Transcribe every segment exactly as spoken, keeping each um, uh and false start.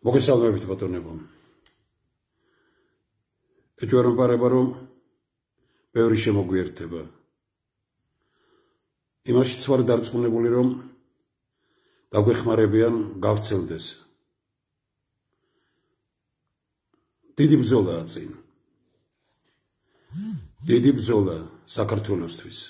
მოგესალმებით ბატონებო. ეჯვარამ პარება რომ ბევრი შემოგვიერთდება. იმაშიც ვარ დარწმუნებული რომ დაგვეხმარებიან გავცელდეს. დიდი ბრძოლაა წინ. დიდი ბრძოლა საქართველოსთვის.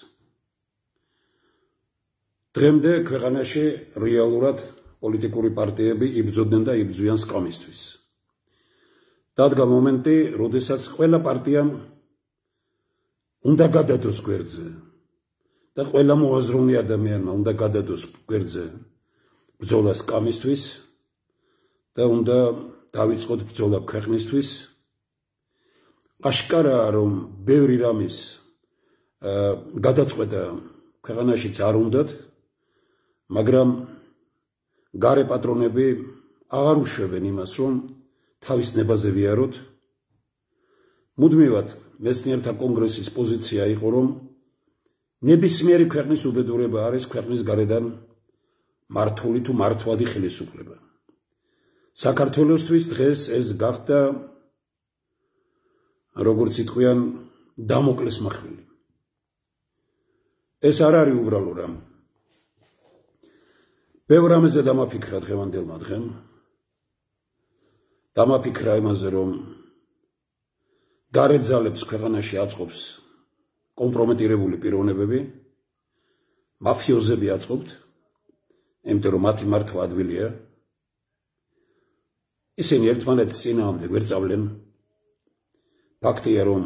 დღემდე ქვეყანაში რეალურად პოლიტიკური პარტიები იბრძოდნენ და იბრძვიან სკამისთვის. დადგა მომენტი, როდესაც ყველა პარტიამ უნდა გადადოს გვერდზე და ყველა მოაზროვნე ადამიანმა უნდა გადადოს გვერდზე ბრძოლა სკამისთვის და უნდა დავიწყოთ ბრძოლა ქვეყნისთვის. აშკარაა რომ ბევრი რამის გადაწყვეტა ქვეყანაშიც არ უნდათ, მაგრამ გარე პატრონები აღარ უშვებენ იმას, რომ თავის ნებაზე ვიაროთ. მუდმივად მეცნიერთა კონგრესის პოზიცია იყო, რომ ნებისმიერი ქვეყნის უბედურება არის ქვეყნის გარედან მართული თუ მართვადი ხელისუფლება. საქართველოსთვის დღეს ეს გახდა, როგორც იტყვიან, დამოკლეს მახვილი. ეს არ არის უბრალო რამ. ბევრ რამეზე დამაფიქრა დღევანდელმა დღემ. დამაფიქრა იმაზე, რომ გარე ძალებს ქვეყანაში აწყობს კომპრომეტირებული პიროვნებები, მაფიოზები აწყობთ, იმიტომ რომ მათი მართვა ადვილია. ისინი ერთმანეთს წინააღმდეგ ვერ წავლენ. ფაქტია, რომ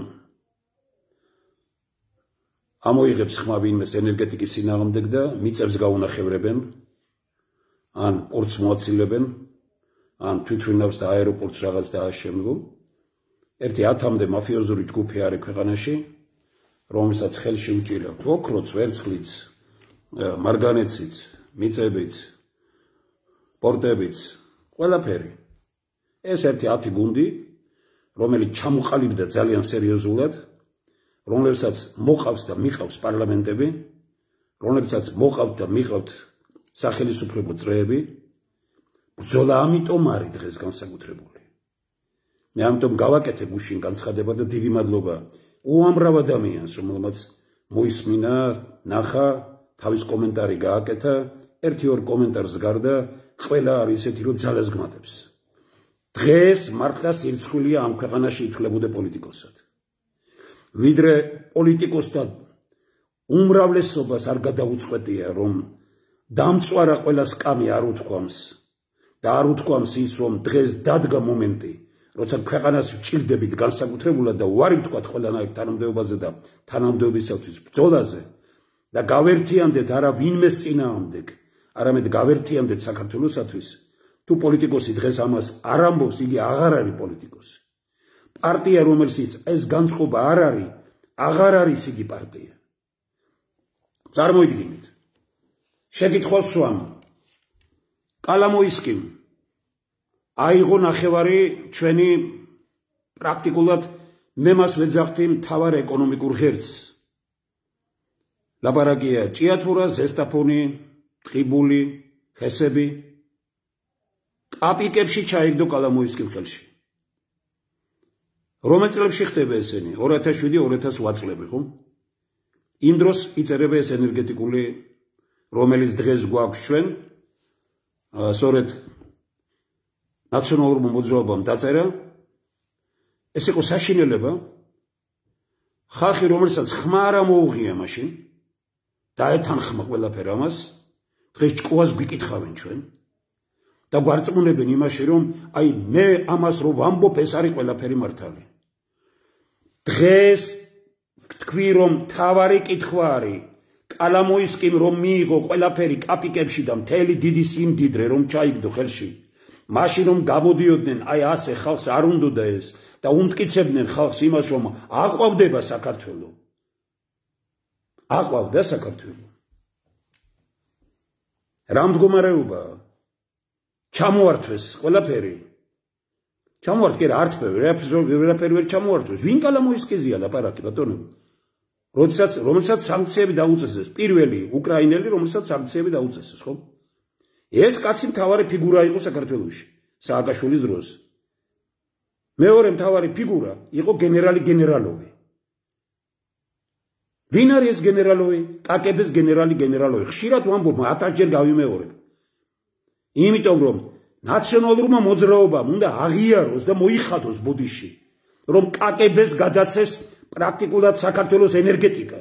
ამოიღებს ხმა ვინმეს ენერგეტიკის წინააღმდეგ და მიწებს გაუნახევრებენ, ან პორტს მოაცილებენ, ან თვითმფრინავს და აეროპორტს რაღაც დააშენებენ. ერთი ათამდე მაფიოზური ჯგუფი არის ქვეყანაში, რომელსაც ხელში უჭირავთ ოქროც, ვერცხლიც, მარგანეციც, მიწებიც, პორტებიც, ყველაფერი. ეს ერთი ათი გუნდი, რომელიც ჩამოყალიბდა ძალიან სერიოზულად, რომლებსაც მოყავს და მიყავს პარლამენტები, რომლებსაც მოყავთ და მიყავთ სახელისუფლებო წრეები. ბრძოლა ამიტომ არის დღეს განსაკუთრებული. მე ამიტომ გავაკეთე გუშინ განცხადება და დიდი მადლობა უამრავ ადამიანს, რომელმაც მოისმინა, ნახა, თავის კომენტარი გააკეთა. ერთი ორ კომენტარს გარდა ყველა არის ესეთი, რომ ძალას გმატებს. დღეს მართლა სირცხვილია ამ ქვეყანაში ითვლებოდა პოლიტიკოსად. ვიდრე პოლიტიკოსთა უმრავლესობას არ გადაუწყვეტია, რომ დამწვარა ყველა სკამი არ უთქვამს და არ უთქვამს ის, რომ დღეს დადგა მომენტი, როცა ქვეყანას ვჭირდებით განსაკუთრებულად და უარი ვთქვათ ყველანაირ თანამდებობაზე და თანამდებობისათვის ბრძოლაზე და გავერთიანდეთ არა ვინმეს წინააღმდეგ, არამედ გავერთიანდეთ საქართველოსათვის. თუ პოლიტიკოსი დღეს ამას არ ამბობს, იგი აღარ არის პოლიტიკოსი. პარტია, რომელშიც ეს განწყობა არ არის, აღარ არის იგი პარტია. წარმოიდგინეთ, შეკითხვას ვსვამ, კალამოისკიმ აიღო ნახევარი ჩვენი პრაქტიკულად მე მას ვეძახთი მთავარ ეკონომიკურ ღერძს. ლაპარაკია ჭიათურა, ზესტაფონი, ტყიბული, ხესები. კაპიკებში ჩაიგდო კალამოისკიმ ხელში. რომელ წლებში ხდება ესენი? ორი ათას შვიდი ორი ათას ოთხ წლები, ხო? იმ დროს იწერება ეს ენერგეტიკული, რომელიც დღეს გვაქვს ჩვენ, სწორედ ნაციონალურმა მოძრაობამ დაწერა. ეს იყო საშინელება. ხალხი, რომელსაც ხმა არ მოუღია მაშინ, დაეთანხმა ყველაფერ ამას, დღეს ჭკუას გვიკითხავენ ჩვენ. და გვარწმუნებენ იმაში, რომ აი მე ამას რო ვამბობ, ეს არის ყველაფერი მართალი. დღეს ვთქვი, რომ თავარი კითხვა არის, კალამოისკიმ რომ მიიღო ყველაფერი კაპიკებში და მთელი დიდი სიმდიდრე რომ ჩაიგდო ხელში, მაშინ რომ გამოდიოდნენ, აი ასე ხალხს არ უნდოდა ეს და უმტკიცებდნენ ხალხს იმას, რომ აყვავდება საქართველო. აყვავდა საქართველო. რა მდგომარეობაა? ჩამოართვეს ყველაფერი. ჩამოართვეს, არც ვერაფერი ვერ ჩამოართვეს. ვინ კალამოისკიზია ლაპარაკი ბატონო? როდესაც რომელსაც სანქციები დაუწესეს, პირველი უკრაინელი, რომელსაც სანქციები დაუწესეს, ხო? ეს კაცი მთავარი ფიგურა იყო საქართველოში. სააკაშვილის დროს. მეორე მთავარი ფიგურა იყო გენერალი გენერალოვი. ვინ არის ეს გენერალოვი? კაკების გენერალი გენერალოვი. ხშირად ვამბობ, ათასჯერ გავიმეორებ. იმიტომ რომ ნაციონალურმა მოძრაობამ უნდა აღიაროს და მოიხადოს ბოდიში, რომ კაკების გადაცეს პრაქტიკულად საქართველოს ენერგეტიკა.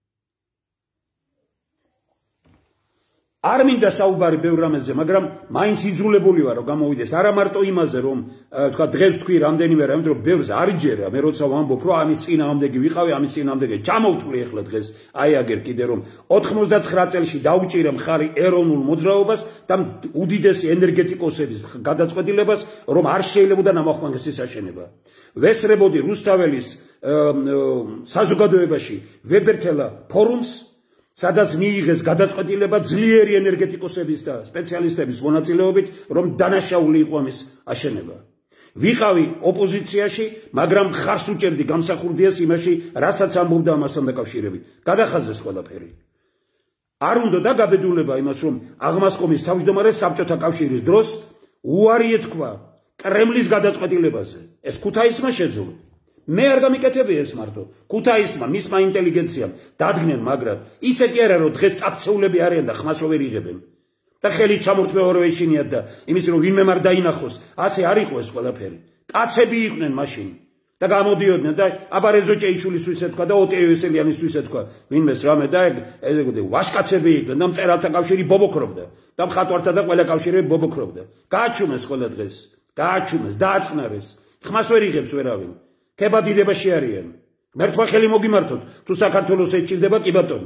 არ მინდა საუბარი ბევრ რამეზე, მაგრამ მაინც იძულებული ვარ რომ გამოვიდეს არა მარტო იმაზე, რომ თქვა დღეს თქვი რამდენიმე რამე, რომ ბევრს არ იჯერა, მე როცა ვამბობ, რომ ამის წინააღმდეგი ვიყავი, ამის წინააღმდეგი ჩამოვთვლი ახლა დღეს, აი აგერ კიდე რომ ოთხმოცდაცხრა წელში დაუჭირე მხარი ეროვნულ მოძრაობას და უდიდესი ენერგეტიკოსების გადაწყვეტილებას, რომ არ შეიძლებოდა ნამახვანგესის აშენება. ვესრებოდი რუსთაველის საზოგადოებაში ვებერთელა ფორუმს, სადაც მიიღეს გადაწყვეტილება ძლიერი ენერგეტიკოსების და სპეციალისტების მონაწილეობით, რომ დანაშაული იყო ამის აშენება. ვიყავი ოპოზიციაში, მაგრამ ხარს უჭერდი გამსახურდიას იმაში, რასაც ამბობდა ამასთან დაკავშირებით. გადახაზეს ყველაფერი. არ უნდა დაგაბედულება იმას, რომ აღმასკომის თავმჯდომარე საბჭოთა კავშირის დროს უარი ეთქვა კრემლის გადაწყვეტილებაზე. ეს ქუთაისმა შეძლო. მე არ გამიკეთებია ეს მარტო. ქუთაისმა, მისმა ინტელიგენციამ დადგნენ, მაგრამ ისე კი არა, რომ დღეს წაქცეულები არიან და ხმას ვერ იღებენ. და ხელი ჩამორთმეორო ეშინიათ და იმის რომ ვინმე არ დაინახოს, ასე არ იყო ეს ყველაფერი. კაცები იყვნენ მაშინ და გამოდიოდნენ და აბა რეზო ჭეიშვილის ისე თქვა და ოტე იოსელიანის ისე თქვა, ვინმეს რამე და ესე გოდე ვაშკაცები იყვნენ და მწერალთა კავშირი ბობოქრობდა და მხატვართა და ყველა კავშირები ბობოქრობდა. გააჩუმეს ყველა დღეს, გააჩუმეს, დააწყნარეს. ხმას ვერ იღებს ვერავინ. ქება დიდებაში არიან. მერტმა ხელი მოგიმართოთ, თუ საქართველოს ეჭირდება კი ბატონო.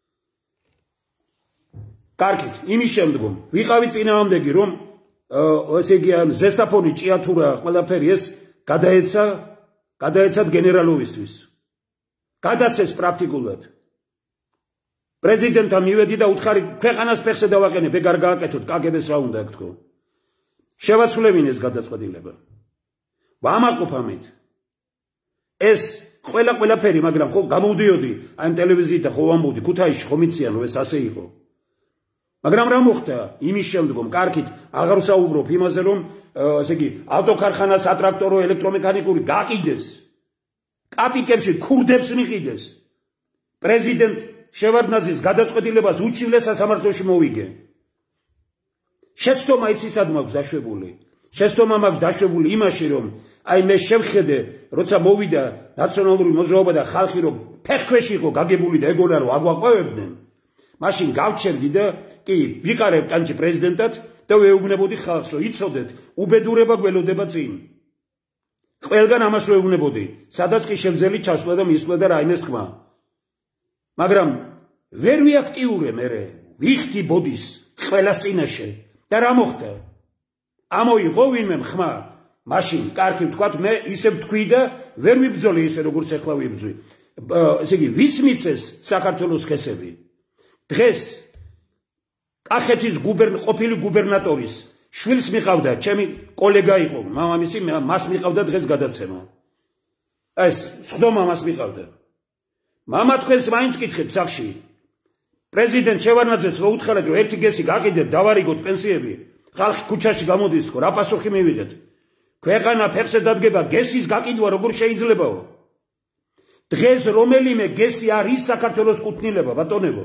კარგით, იმის შემდგომ ვიყავი წინააღმდეგი, რომ ესე იგი ზესტაფონი, ჭიათურა, ყველაფერი ეს გადაეცა, გადაეცათ გენერალოვისთვის. გადაცეს პრაქტიკულად. პრეზიდენტთან მივედი და უთხარი, ქვეყანას ფეხზე დავაყენებ, ეგ არ გააკეთოთ, კაგებეს რა უნდა აქ თქო. შევაცვლევინ ეს გადაწყვეტილება. ვამაყობ ამით. ეს ყველა ყველაფერი, მაგრამ ხო გამოვდიოდი აი ტელევიზიით და ხო ვამბობდი ქუთაისში ხო მიციან რომ ეს ასე იყო. მაგრამ რა მოხდა იმის შემდგომ? კარგით, აღარ ვსაუბრობ იმაზე, რომ ესე იგი ავტოქარხანა, სატრაქტორო, ელექტრომექანიკური გაყიდეს. კაპიკებში ქურდებს მიყიდეს. პრეზიდენტ შევარდნაძის გადაწყვეტილებას უჩივლეს სასამართლოში მოვიგე. შეცდომა იცისად მაქვს დაშვებული. შეცდომა მაქვს დაშვებული იმაში, რომ აი მე შევხედე, როცა მოვიდა ნაციონალური მოძრაობა და ხალხი რომ ფეხქვეში იყო გაგებული და ეგონა რომ აგვაყვევებდნენ, მაშინ გავჩერდი და კი ვიყარებ ტანჯი პრეზიდენტად და ვეუბნებოდი ხალხს, რომ იცოდეთ, უბედურება გველოდება წინ. ყველგან ამას ვეუბნებოდი, სადაც კი შემძელი ჩასვლა და მისვლა და რაიმეს თქმა. მაგრამ ვერ ვიაქტიურე მე, ვიხდი ბოდის ყველა წინაშე და რა მოხდა? ამოიღო ვინმე ხმა. მაშინ კარგი ვთქვათ, მე ისე ვთქვი და ვერ ვიბრძოლე ისე როგორც ახლა ვიბრძვი. ესე იგი, ვის მიწეს საქართველოს ხესები? დღეს კახეთის ყოფილი გუბერნატორის შვილს მიყავდა, ჩემი კოლეგა იყო, მამამისი, მას მიყავდა დღეს გადაცემა. ეს სხდომა მას მიყავდა. მამა თქვენს მაინც კითხეთ სახში. პრეზიდენტ შევარდნაძეს რო უთხარეთ, რომ ერთი გესი გაყიდეთ, დავარიგოთ პენსიები, ხალხი ქუჩაში გამოდის თქო, რა პასუხი მივიღეთ? ქვეყანა ფეხზე დადგება გესის გაყიდვა როგორ შეიძლებაო? დღეს რომელიმე გესი არის საქართველოს კუთვნილება, ბატონებო.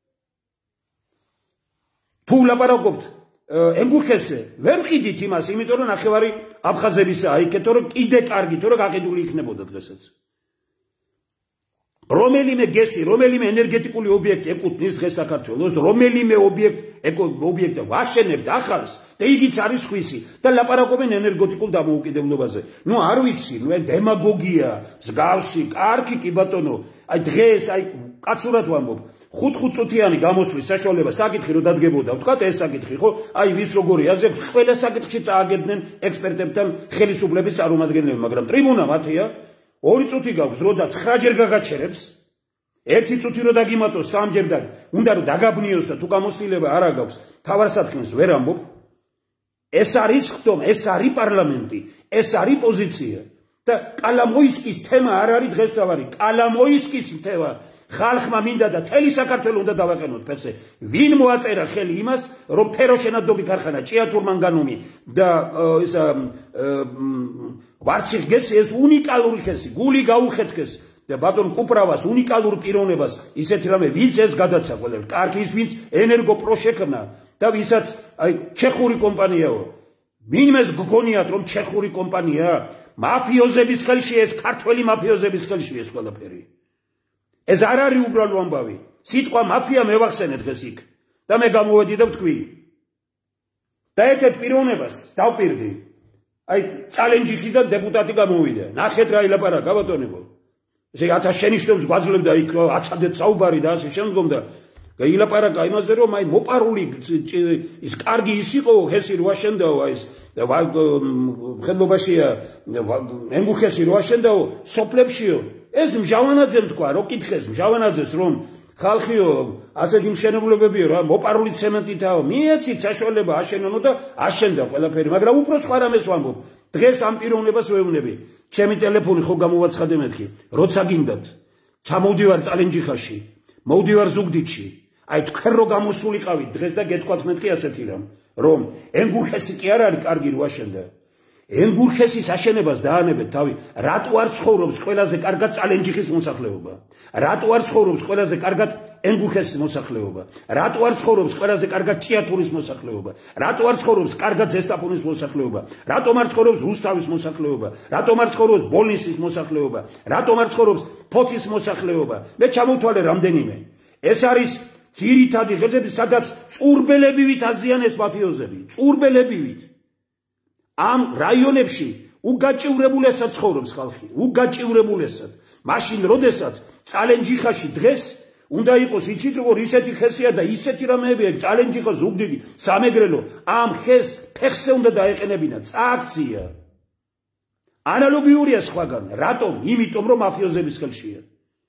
თუ ლაპარაკობთ ენგურხესზე, ვერ ვყიდით იმას, იმიტომ რომ ნახევარი აფხაზებისა აიქეთო, რომ კიდე კარგი, თუ რომ გაყიდული იქნებოდა დღესაც. რომელიმე გესი, რომელიმე ენერგეტიკული ობიექტი ეკუთვნის დღეს საქართველოს, რომელიმე ობიექტ ობიექტი ვაშენებთ ახალს და იგიც არის ხვისი და ლაპარაკობენ ენერგეტიკულ დამოუკიდებლობაზე. ნუ არ ვიცი, ნუ დემაგოგია, მსგავსი, კარგი კი ბატონო, აი დღეს აი კაცურად ვამბობ, ხუთ-ხუთ წუთიანი გამოსვლის საშუალება საკითხი რო დადგებოდა, ვთქვათ ეს საკითხი, ხო? აი ვის როგორი აზრებს, ყველა საკითხში წააგებდნენ ექსპერტებთან ხელისუფლების წარმომადგენლები, მაგრამ ტრიბუნა მათია ორი წუთი გაქვს რო და ცხრაჯერ გაგაჩერებს, ერთი წუთი რო დაგიმატოს სამჯერ და უნდა რომ დაგაბნიოს და თუ გამოცდილება არა გაქვს, თავარსათქმეს ვერ ამბობ. ეს არის ხდომა, ეს არის პარლამენტი, ეს არის პოზიცია. და კალამოისკის თემა არ არის დღეს თავარი. კალამოისკის თემა ხალხმა მინდა და თელი საქართველო უნდა დავაყენოთ ფეხზე. ვინ მოაწერა ხელი იმას, რომ ფეროშენადობი ქარხანა ჭიათურ მანგანუმი და ეს ვარციხ გესი ეს უნიკალური ხესი, გული გაუხეთქეს და ბატონ კუპრავას უნიკალურ პიროვნებას ისეთი რამე ვინც ეს გადაცა ყველებს, კარგი ის ვინც ენერგოპრო შექმნა და ვისაც აი ჩეხური კომპანიაო. ვინმეს გგონიათ რომ ჩეხური კომპანია მაფიოზების ხელში ეს ქართველი მაფიოზების ხელში ეს ყველაფერი. ეს არ არის უბრალო ამბავი. სიტყვა მაფია მევახსენე დღეს იქ და მე გამოვედი და ვთქვი. და ერთ-ერთ პიროვნებას დავპირდი. აი წალენჯიხიდან დეპუტატი გამოვიდა. ნახეთ რა ილაპარაკა ბატონებო. ესე ათას შენიშნებს გვაძლევდა იქ აცადეთ საუბარი და ასე შემდგომ და გაილაპარაკა იმაზე რომ აი მოპარული ის კარგი ის იყო ხესი რვა შენდაო აი ეს ხელობაშია ენგუხესი რვა შენდაო სოფლებშიო ეს მჟავანაძემ თქვა რო კითხეს მჟავანაძეს რომ ხალხიო ასეთი მშენებლობებიო რა მოპარული ცემენტითაო მიეცით საშუალება აშენონო და აშენდა ყველაფერი მაგრამ უფრო სხვა რამეს ვამბობ დღეს ამ პიროვნებას ვეუბნები ჩემი ტელეფონი ხო გამოვაცხადე მეთქი როცა გინდათ ჩამოვდივარ წალენჯიხაში მოვდივარ ზუგდიდში აი თქვენ რო გამოსულიყავით დღეს და გეთქვათ მეთქი ასეთი რამ რომ ენგურხესი კი არ არის კარგი რო აშენდა ენგურხესის აშენებას დაანებეთ თავი რატო არ ცხოვრობს ყველაზე კარგად წალენჯიხის მოსახლეობა რატო არ ცხოვრობს ყველაზე კარგად ენგურხესის მოსახლეობა რატო არ ცხოვრობს ყველაზე კარგად ჭიათურის მოსახლეობა რატო არ ცხოვრობს კარგად ზესტაფონის მოსახლეობა რატომ არ ცხოვრობს რუსთავის მოსახლეობა რატომ არ ცხოვრობს ბოლნისის მოსახლეობა რატომ არ ცხოვრობს ფოთის მოსახლეობა მე ჩამოვთვალე რამდენიმე ეს არის ძირითადი ღერძები სადაც წურბელებივით აზიანებს მაფიოზები წურბელებივით ამ რაიონებში უგაჭირებულესად ცხოვრობს ხალხი უგაჭირებულესად მაშინ როდესაც წალენჯიხაში დღეს უნდა იყოს იცით როგორ ისეთი ხესია და ისეთი რამეებია წალენჯიხა ზუგდიდი სამეგრელო ამ ხეს ფეხზე უნდა დაეყენებინა წააქცია ანალოგიურია სხვაგან რატომ იმიტომ რომ მაფიოზების ხელშია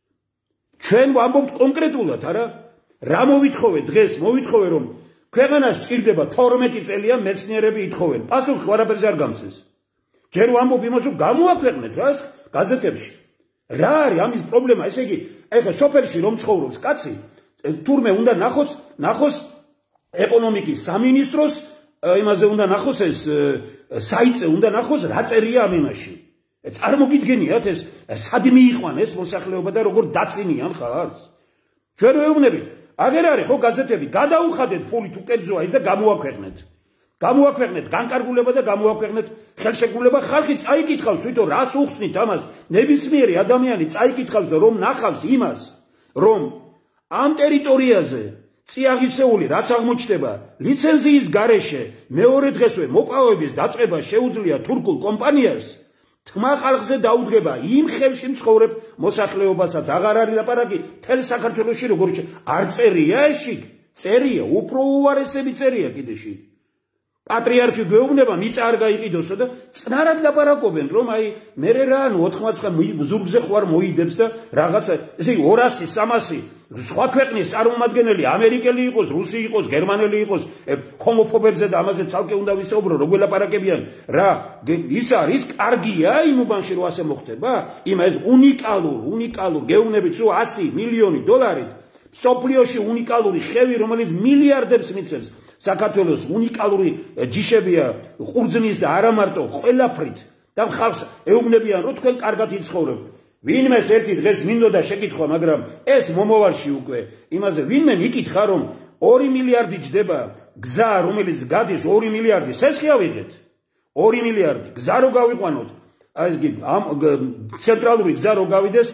ჩვენ ვამბობთ კონკრეტულად არა რა მოვითხოვე დღეს მოვითხოვე რომ ქვეყანას ჭირდება თორმეტი წელია მეცნიერები ითხოვენ პასუხი ვარაფერზე არ გამწეს ჯერ ვამბობ იმას რომ გამოაქვეყნეთ რა გაზეთებში რა არის ამის პრობლემა ესე იგი ეხლა სოფელში რომ ცხოვრობს კაცი თურმე უნდა ნახოს ნახოს ეკონომიკის სამინისტროს იმაზე უნდა ნახოს ეს საიტზე უნდა ნახოს რა წერია ამ იმაში წარმოგიდგენიათ ეს სად მიიყვან ეს მოსახლეობა და როგორ დაცინიან ხალხს ჩვენ ვეუბნებით აგერ არის ხო გაზეთები გადაუხადეთ ფულით უკერძოა ის და გამოაქვეყნეთ გამოაქვეყნეთ განკარგულება და გამოაქვეყნეთ ხელშეკრულება ხალხი წაიკითხავს თვითონ რას უხსნით ამას ნებისმიერი ადამიანი წაიკითხავს და რომ ნახავს იმას რომ ამ ტერიტორიაზე წიაღისეული რაც აღმოჩნდება ლიცენზიის გარეშე მეორე დღესვე მოპოვების დაწყება შეუძლია თურქულ კომპანიას თმა ხალხზე დაუდგება იმ ხელში მცხოვრებ მოსახლეობასაც აღარ არის ლაპარაკი თელ საქართველოში როგორ არ წერია ეში წერია უფრო უარესები წერია კიდეში პატრიარქი გვეუბნება მიწა არ გაიყიდოსო და წნარად ლაპარაკობენ რომ აი მე რა ანუ ოთხმოცდა ზურგზე ხوار მოიდებს და რაღაცა ესე იგი ორასი სამასი სხვა ქვეყნის წარმომადგენელი ამერიკელი იყოს რუსი იყოს გერმანელი იყოს ჰომოფობებზე და ამაზე ცალკე უნდა ვისაუბრო როგორ ლაპარაკებიან რა ის არის კარგია იმ უბანში რომ ასე მოხდება იმ ეს უნიკალურ უნიკალურ გეუბნებით სულ ასი მილიონი დოლარით სოფლიოში უნიკალური ხევი რომელიც მილიარდებს მიცემს საქართველოს უნიკალური ჯიშებია ყურძნის და არა მარტო ყველაფრით და ხალხს ეუბნებიან რომ თქვენ კარგად იცხოვრებ ვინმეს ერთი დღეს მინდოდა შეკითხვა მაგრამ ეს მომავალში უკვე იმაზე ვინმე მიკითხა რომ ორი მილიარდი ჯდება გზა რომელიც გადის ორი მილიარდი სესხი ავიღეთ ორი მილიარდი გზა რო გავიყვანოთ აი ამ ცენტრალური გზა რო გავიდეს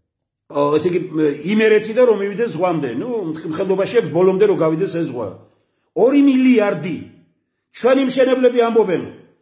ესე იგი იმერეთი და რომ მივიდეს ზღვამდე ნუ მხედობაში აქვს ბოლომდე რო გავიდეს ეს ზღვა ორი მილიარდი ჩვენი მშენებლები ამბობენ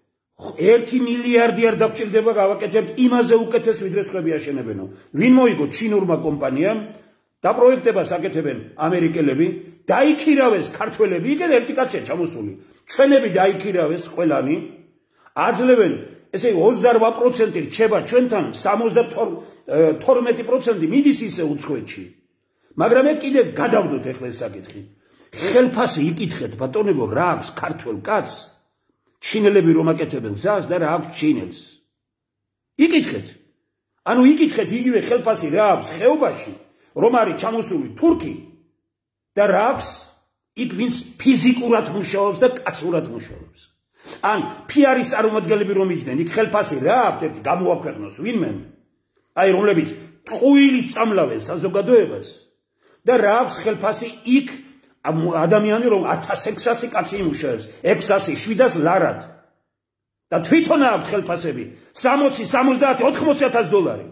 ერთი მილიარდი არ დაგჭირდება გავაკეთებთ იმაზე უკეთეს ვიდრე სხვები აშენებენო ვინ მოიგო ჩინურმა კომპანიამ და პროექტებას აკეთებენ ამერიკელები დაიქირავეს ქართველები იქ ერთი კაცია ჩამოსული ჩვენები დაიქირავეს ყველანი აძლევენ ესე ოცდარვა პროცენტი რჩება ჩვენთან სამოცდათორმეტი პროცენტი მიდის ისე უცხოეთში მაგრამ მე კიდე გადავდოთ ეხლა ეს საკითხი ხელფასი იკითხეთ ბატონებო რა აქვს ქართველ კაცს ჩინელები რომ აკეთებენ გზას და რა აქვს ჩინელს იკითხეთ ანუ იკითხეთ იგივე ხელფასი რა აქვს ხეობაში რომ არის ჩამოსული თურქი და რა აქვს იქ ვინც ფიზიკურად მუშაობს და კაცურად მუშაობს. ან ფიარის წარმომადგენლები რომ იჯდნენ, იქ ხელფასი რა აქვს გამოაქვეყნოს ვინმე, აი რომლებიც ტყუილით წამლავენ საზოგადოებას და რა აქვს ხელფასი იქ ადამიანი რომ ათას ექვსასი კაცი იმუშავებს, ექვსასი შვიდას ლარად და თვითონ აქვს ხელფასები სამოცი სამოცდაათი ოთხმოცი ათას დოლარი.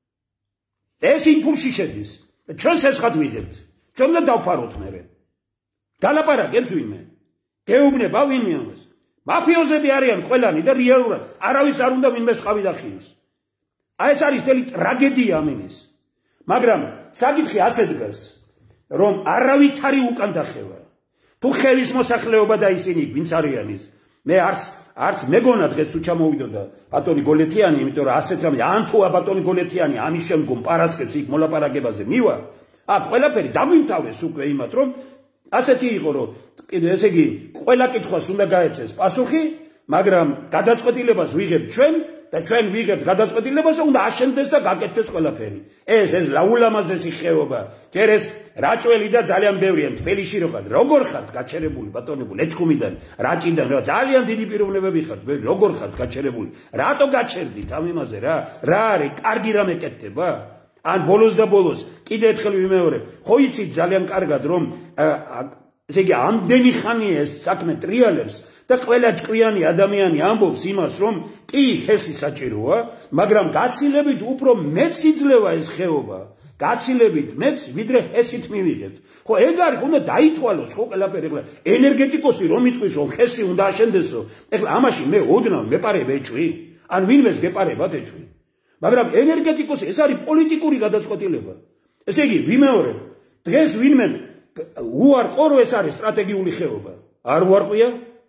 ეს იმპულსი შედის. ჩვენს ეცხად ვიღებთ. ჩვენ და დავფაროთ მერე. გალაპარაკებს ვინმე. გეუბნება ვინმე ამას. მაფიოზები არიან ყველანი და რეალურად არავის არ უნდა ვინმეს ყავი დახიოს. აი ეს არის თელი ტრაგედია ამინის. მაგრამ საკითხი ასე დგას, რომ არავითარი უკან დახევა. თუ ხელის მოსახლეობა და ისინი ვინც არიან ის, მე არც არც მეგონა დღეს თუ ჩამოვიდოდა ბატონი გოლეთიანი, იმიტომ რომ ასეთ რამე ან თუ ბატონი გოლეთიანი ამის შემდგომ პარასკევს იქ მოლაპარაკებაზე მივა, აქ ყველაფერი დაგვიმთავეს უკვე იმათ, რომ ასეთი იყო, რომ ესე იგი ყველა კითხვას უნდა გაეცეს პასუხი, მაგრამ გადაწყვეტილებას ვიღებთ ჩვენ და ჩვენ ვიღებთ გადაწყვეტილებას და უნდა აშენდეს და გაკეთდეს ყველაფერი. ეს ეს ლაულამაზესი ხეობა, ჯერ ეს რაჭველი და ძალიან ბევრია თბილისში რო ხარ, როგორ ხართ გაჩერებული ბატონებო ლეჩხუმიდან, რაჭიდან, რა ძალიან დიდი პიროვნებები ხართ, როგორ ხართ გაჩერებული? რატო გაჩერდით ამ იმაზე რა? რა არის კარგი რამე კეთდება? ან ბოლოს და ბოლოს კიდე ერთხელ ვიმეორებ, ხო იცით ძალიან კარგად რომ ესე იგი ამდენი ხანია ეს საქმე ტრიალებს და ყველა ჭკვიანი ადამიანი ამბობს იმას, რომ კი ხესი საჭიროა, მაგრამ გაცილებით უფრო მეც იძლევა ეს ხეობა. გაცილებით მეც ვიდრე ხესით მივიღებთ. ხო ეგ არის, უნდა დაითვალოს ხო ყველაფერი. ეხლა ენერგეტიკოსი რომ იტყვის, რომ ხესი უნდა აშენდესო, ეხლა ამაში მე ოდნავ მეპარებ ეჭვი, ან ვინმეს გეპარებათ ეჭვი. მაგრამ ენერგეტიკოსი ეს არის პოლიტიკური გადაწყვეტილება. ესე იგი ვიმეორებ, დღეს ვინმე უარყო რომ ეს არის სტრატეგიული ხეობა. არ უარყვია?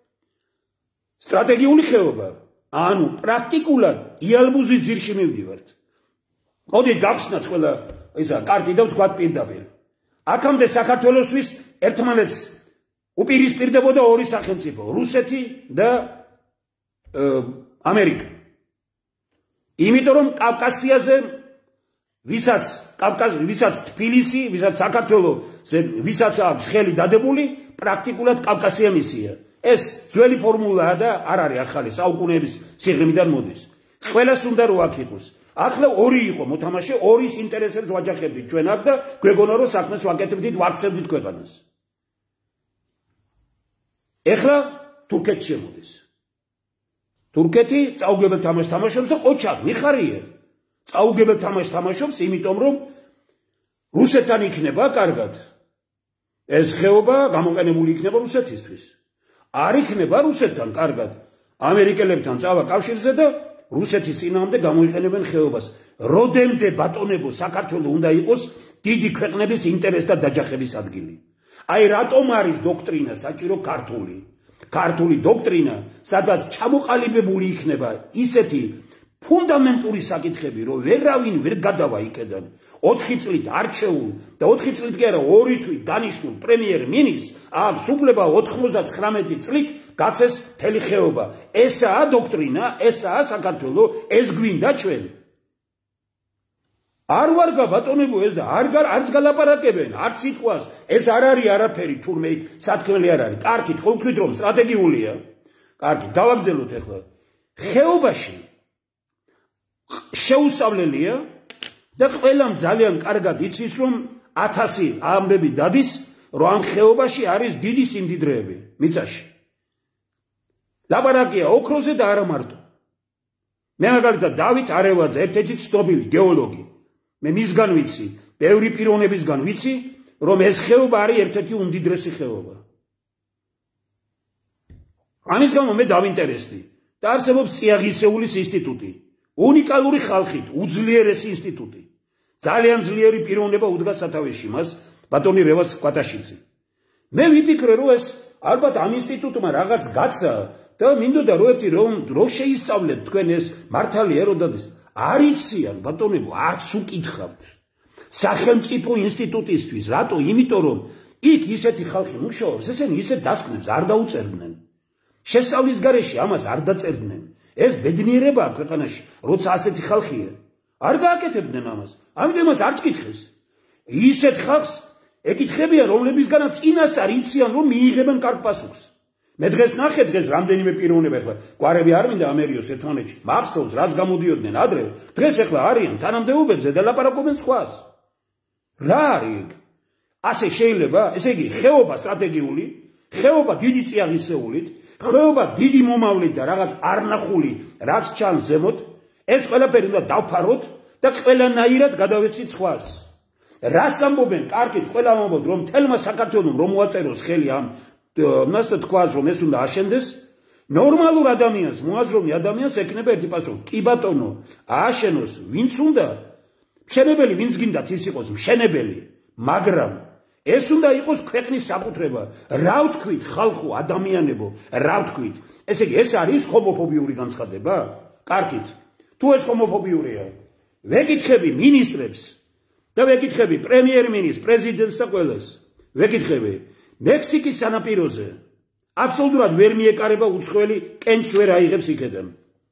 სტრატეგიული ხეობა. ანუ პრაქტიკულად იალბუზის ძირში მივდივართ. მოდით გავხსნათ ყველა ისა კარტი და ვთქვათ პირდაპირ. აქამდე საქართველოსთვის ერთმანეთს უპირისპირდებოდა ორი სახელმწიფო, რუსეთი და ამერიკა. იმიტომ რომ კავკასიაზე ვისაც კავკაზ ვისაც თბილისი, ვისაც საქართველოს, ვისაც აქვს ხელი დადებული, პრაქტიკულად კავკასია მისია. ეს ძველი ფორმულაა და არ არის ახალი, საუკუნეების სიღრმიდან მოდის. ყველას უნდა რომ აქ იყოს. ახლა ორი იყო მოთამაშე, ორის ინტერესებს ვაჯახებდით ჩვენ აქ და გვეგონა რომ საქმეს ვაკეთებდით, ვაქცევდით ქვეყანას. ეხლა თურქეთში შემოდის. თურქეთი წაუგებელ თამაშს თამაშობს და ყოჩაღ მიხარია. წაუგებელ თამაშს თამაშობს, იმიტომ რომ რუსეთთან იქნება კარგად. ეს ხეობა გამოყენებული იქნება რუსეთისთვის. არ იქნება რუსეთთან კარგად. ამერიკელებთან წავა კავშირზე და რუსეთის წინააღმდეგ გამოიყენებენ ხეობას. როდემდე ბატონებო საქართველო უნდა იყოს დიდი ქვეყნების ინტერესთა დაჯახების ადგილი. აი რატომ არის დოქტრინა საჭირო ქართული? ქართული დოქტრინა, სადაც ჩამოყალიბებული იქნება ისეთი ფუნდამენტური საკითხები, რომ ვერავინ ვერ გადავა იქედან. ოთხი წლით არჩეულ და ოთხი წლით კი არა, ორი თვით დანიშნულ პრემიერ-მინისტრს აქვს უფლება ოცდათხმეტი წლით გაცეს მთელი ხეობა. ესაა დოქტრინა, ესაა საქართველო, ეს გვინდა ჩვენ. არ ვარგა ბატონებო ეს და არ არც გალაპარაკებენ, არც სიტყვას, ეს არ არის არაფერი, თურმე იქ სათქმელი არ არის. კარგით, ხო ვთქვით რომ სტრატეგიულია. კარგით, დავაგზელოთ ახლა. ხეობაში შეუსწავლელია და ყველამ ძალიან კარგად იცის, რომ ათასი ამბები დადის, რომ ამ ხეობაში არის დიდი სიმდიდრეები მიწაში. ლაპარაკია ოქროზე და არა მარტო. მე მაგალითად დავით არევაძე, ერთ-ერთი ცნობილი გეოლოგი. მე მისგან ვიცი, ბევრი პიროვნებისგან ვიცი, რომ ეს ხეობა არის ერთ-ერთი უმდიდრესი ხეობა. ამის გამო მე დავინტერესდი და არსებობს წიაღისეულის ინსტიტუტი. უნიკალური ხალხით, უძლიერესი ინსტიტუტი. ძალიან ძლიერი პიროვნება უდგას სათავეში მას, ბატონი რევაზ კვატაშიძე. მე ვიფიქრე, რომ ეს ალბათ ამ ინსტიტუტმა რაღაც გაცა და მინდოდა რომ ერთი რომ რო შეისწავლეთ თქვენ ეს მართალია რომ დადეს. არ იციან ბატონებო, არც უკითხავთ. სახელმწიფო ინსტიტუტისთვის, რატო? იმიტომ რომ იქ ისეთი ხალხი მუშაობს, ესენი ისეთ დასკვნებს არ დაუწერდნენ. შესწავლის გარეშე ამას არ დაწერდნენ. ეს ბედნიერებაა ქვეყანაში, როცა ასეთი ხალხია. არ გააკეთებდნენ ამას. ამიტომ მას არც კითხეს. ისეთ ხალხს ეკითხებიან, რომლებისგანაც წინასწარ იციან, რომ მიიღებენ კარგ პასუხს. მე დღეს ნახე დღეს რამდენიმე პიროვნება ახლა კვარები არ მინდა ამერიოს ერთმანეთში. მახსოვს რაც გამოდიოდნენ ადრე, დღეს ახლა არიან თანამდებობებზე და ლაპარაკობენ სხვას. რა არის? ასე შეიძლება, ესე იგი, ხეობა სტრატეგიული, ხეობა დიდი წიაღისეულით, ხეობა დიდი მომავლით და რაღაც არნახული, რაც ჩანს ზემოთ, ეს ყველაფერი უნდა დავფაროთ და ყველანაირად გადავეცით სხვას. რას ამბობენ? კარგით, ყველა ამბობთ, რომ თელმა საქართველოს რომ მოაწეროს ხელი ამ მას და თქვას, რომ ეს უნდა აშენდეს, ნორმალურ ადამიანს, მოაზროვნე ადამიანს ეკნება ერთი პასუხი. კი ბატონო, ააშენოს, ვინც უნდა, მშენებელი, ვინც გინდათ ის იყოს მშენებელი, მაგრამ ეს უნდა იყოს ქვეყნის საკუთრება. რა ვთქვით, ხალხო, ადამიანებო, რა ვთქვით? ესე იგი, ეს არის ჰომოფობიური განცხადება? კარგით. თუ ეს ჰომოფობიურია, ვეკითხები მინისტრებს და ვეკითხები პრემიერ-მინისტრს, პრეზიდენტს და ყველას. ვეკითხები მექსიკის სანაპიროზე აბსოლუტურად ვერ მიეკარება უცხოელი კენჭს ვერ აიღებს იქედან.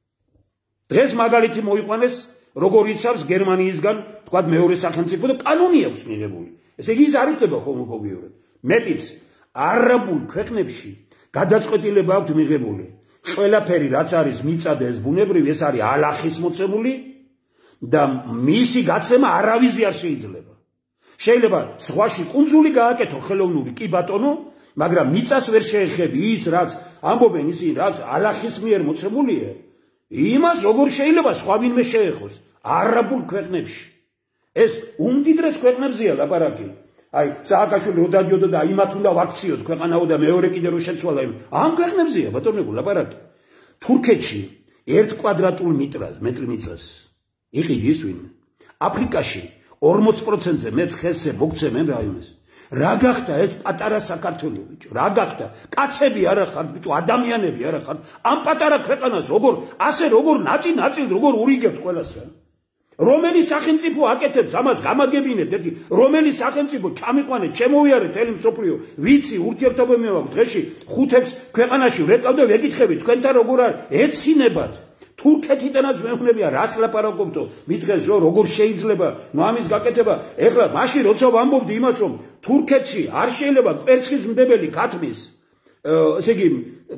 დღეს მაგალითი მოიყვანეს, როგორ იცავს გერმანიისგან, თქვათ მეორე სახელმწიფო და კანონი აქვს მიღებული. ესე იგი, ის არ იქნება ჰომოფობიურად. მეტიც, არაბულ ქვეყნებში გადაწყვეტილება აქვს მიღებული. ყველაფერი, რაც არის მიწა და ეს ბუნებრივი, ეს არის ალახის მოცემული და მისი გაცემა არავის არ შეიძლება. შეიძლება სხვაში კუნძული გააკეთო ხელოვნური, კი ბატონო, მაგრამ მიწას ვერ შეეხები ის, რაც ამბობენ ისინი, რაც ალახის მიერ მოცემულია, იმას როგორ შეიძლება სხვა ვინმე შეეხოს არაბულ ქვეყნებში. ეს უმდიდრეს ქვეყნებზეა ლაპარაკი. აი, სააკაშვილი ოდადიოდა და იმათ უნდა ვაქციოთ ქვეყანაო და მეორე კიდე რო შეცვალა იმ ამ ქვეყნებზეა ბატონებო ლაპარაკი. თურქეთში ერთ კვადრატულ მეტრას, მეტრი მიწას იყიდის ვინმე. აფრიკაში ორმოც პროცენტზე მეც ხესზე მოგცემენ რაიონს. რა გახდა ეს პატარა საქართველო ბიჭო? რა გახდა? კაცები არა ხართ ბიჭო, ადამიანები არა ხართ. ამ პატარა ქვეყანას როგორ ასე როგორ ნაწილ-ნაწილ როგორ ურიგებთ ყველასა? რომელი სახელმწიფო აკეთებს ამას გამაგებინეთ ერთი, რომელი სახელმწიფო ჩამიყვანეთ, შემოვიარეთ ელი მსოფლიო, ვიცი ურთიერთობები მაქვს დღეში ხუთექს ქვეყანაში ვეკავ და ვეკითხები თქვენთან როგორ არის ეცინებათ. თურქეთიდანაც მეუბნებია რას ლაპარაკობთო, მითხეს რომ როგორ შეიძლება ნუ ამის გაკეთება. ეხლა მაშინ როცა ვამბობდი იმას, რომ თურქეთში არ შეიძლება კვერცხის მდებელი ქათმის ესე იგი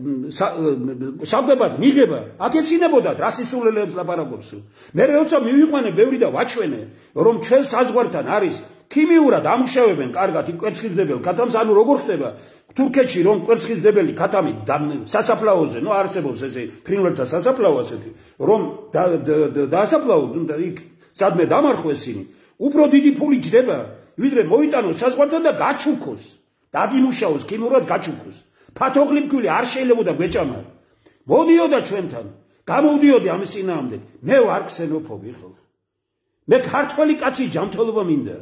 საკვებად მიღება, აქ ეცინებოდათ რა სისულელეებს ლაპარაკობს. მე როცა მივიყვანე ბევრი და ვაჩვენე, რომ ჩვენ საზღვართან არის ქიმიურად ამუშავებენ კარგად იქ კვერცხისმდებელ ქათამს, ანუ როგორ ხდება თურქეთში რომ კვერცხისმდებელი ქათამი სასაფლაოზე, ნუ არსებობს ესე ფრინველთა სასაფლაო ასეთი, რომ დასაფლაო იქ სადმე დამარხო ესინი, უფრო დიდი ფული ჯდება, ვიდრე მოიტანოს საზღვართან და გაჩუქოს, დაგიმუშაოს ქიმიურად გაჩუქოს. ფათოხლიფქვილი არ შეიძლებოდა გვეჭამა. მოდიოდა ჩვენთან, გამოვდიოდი ამის წინააღმდეგ. მე ვარ ქსენოფობი ხო? მე ქართველი კაცი ჯანმრთელობა მინდა.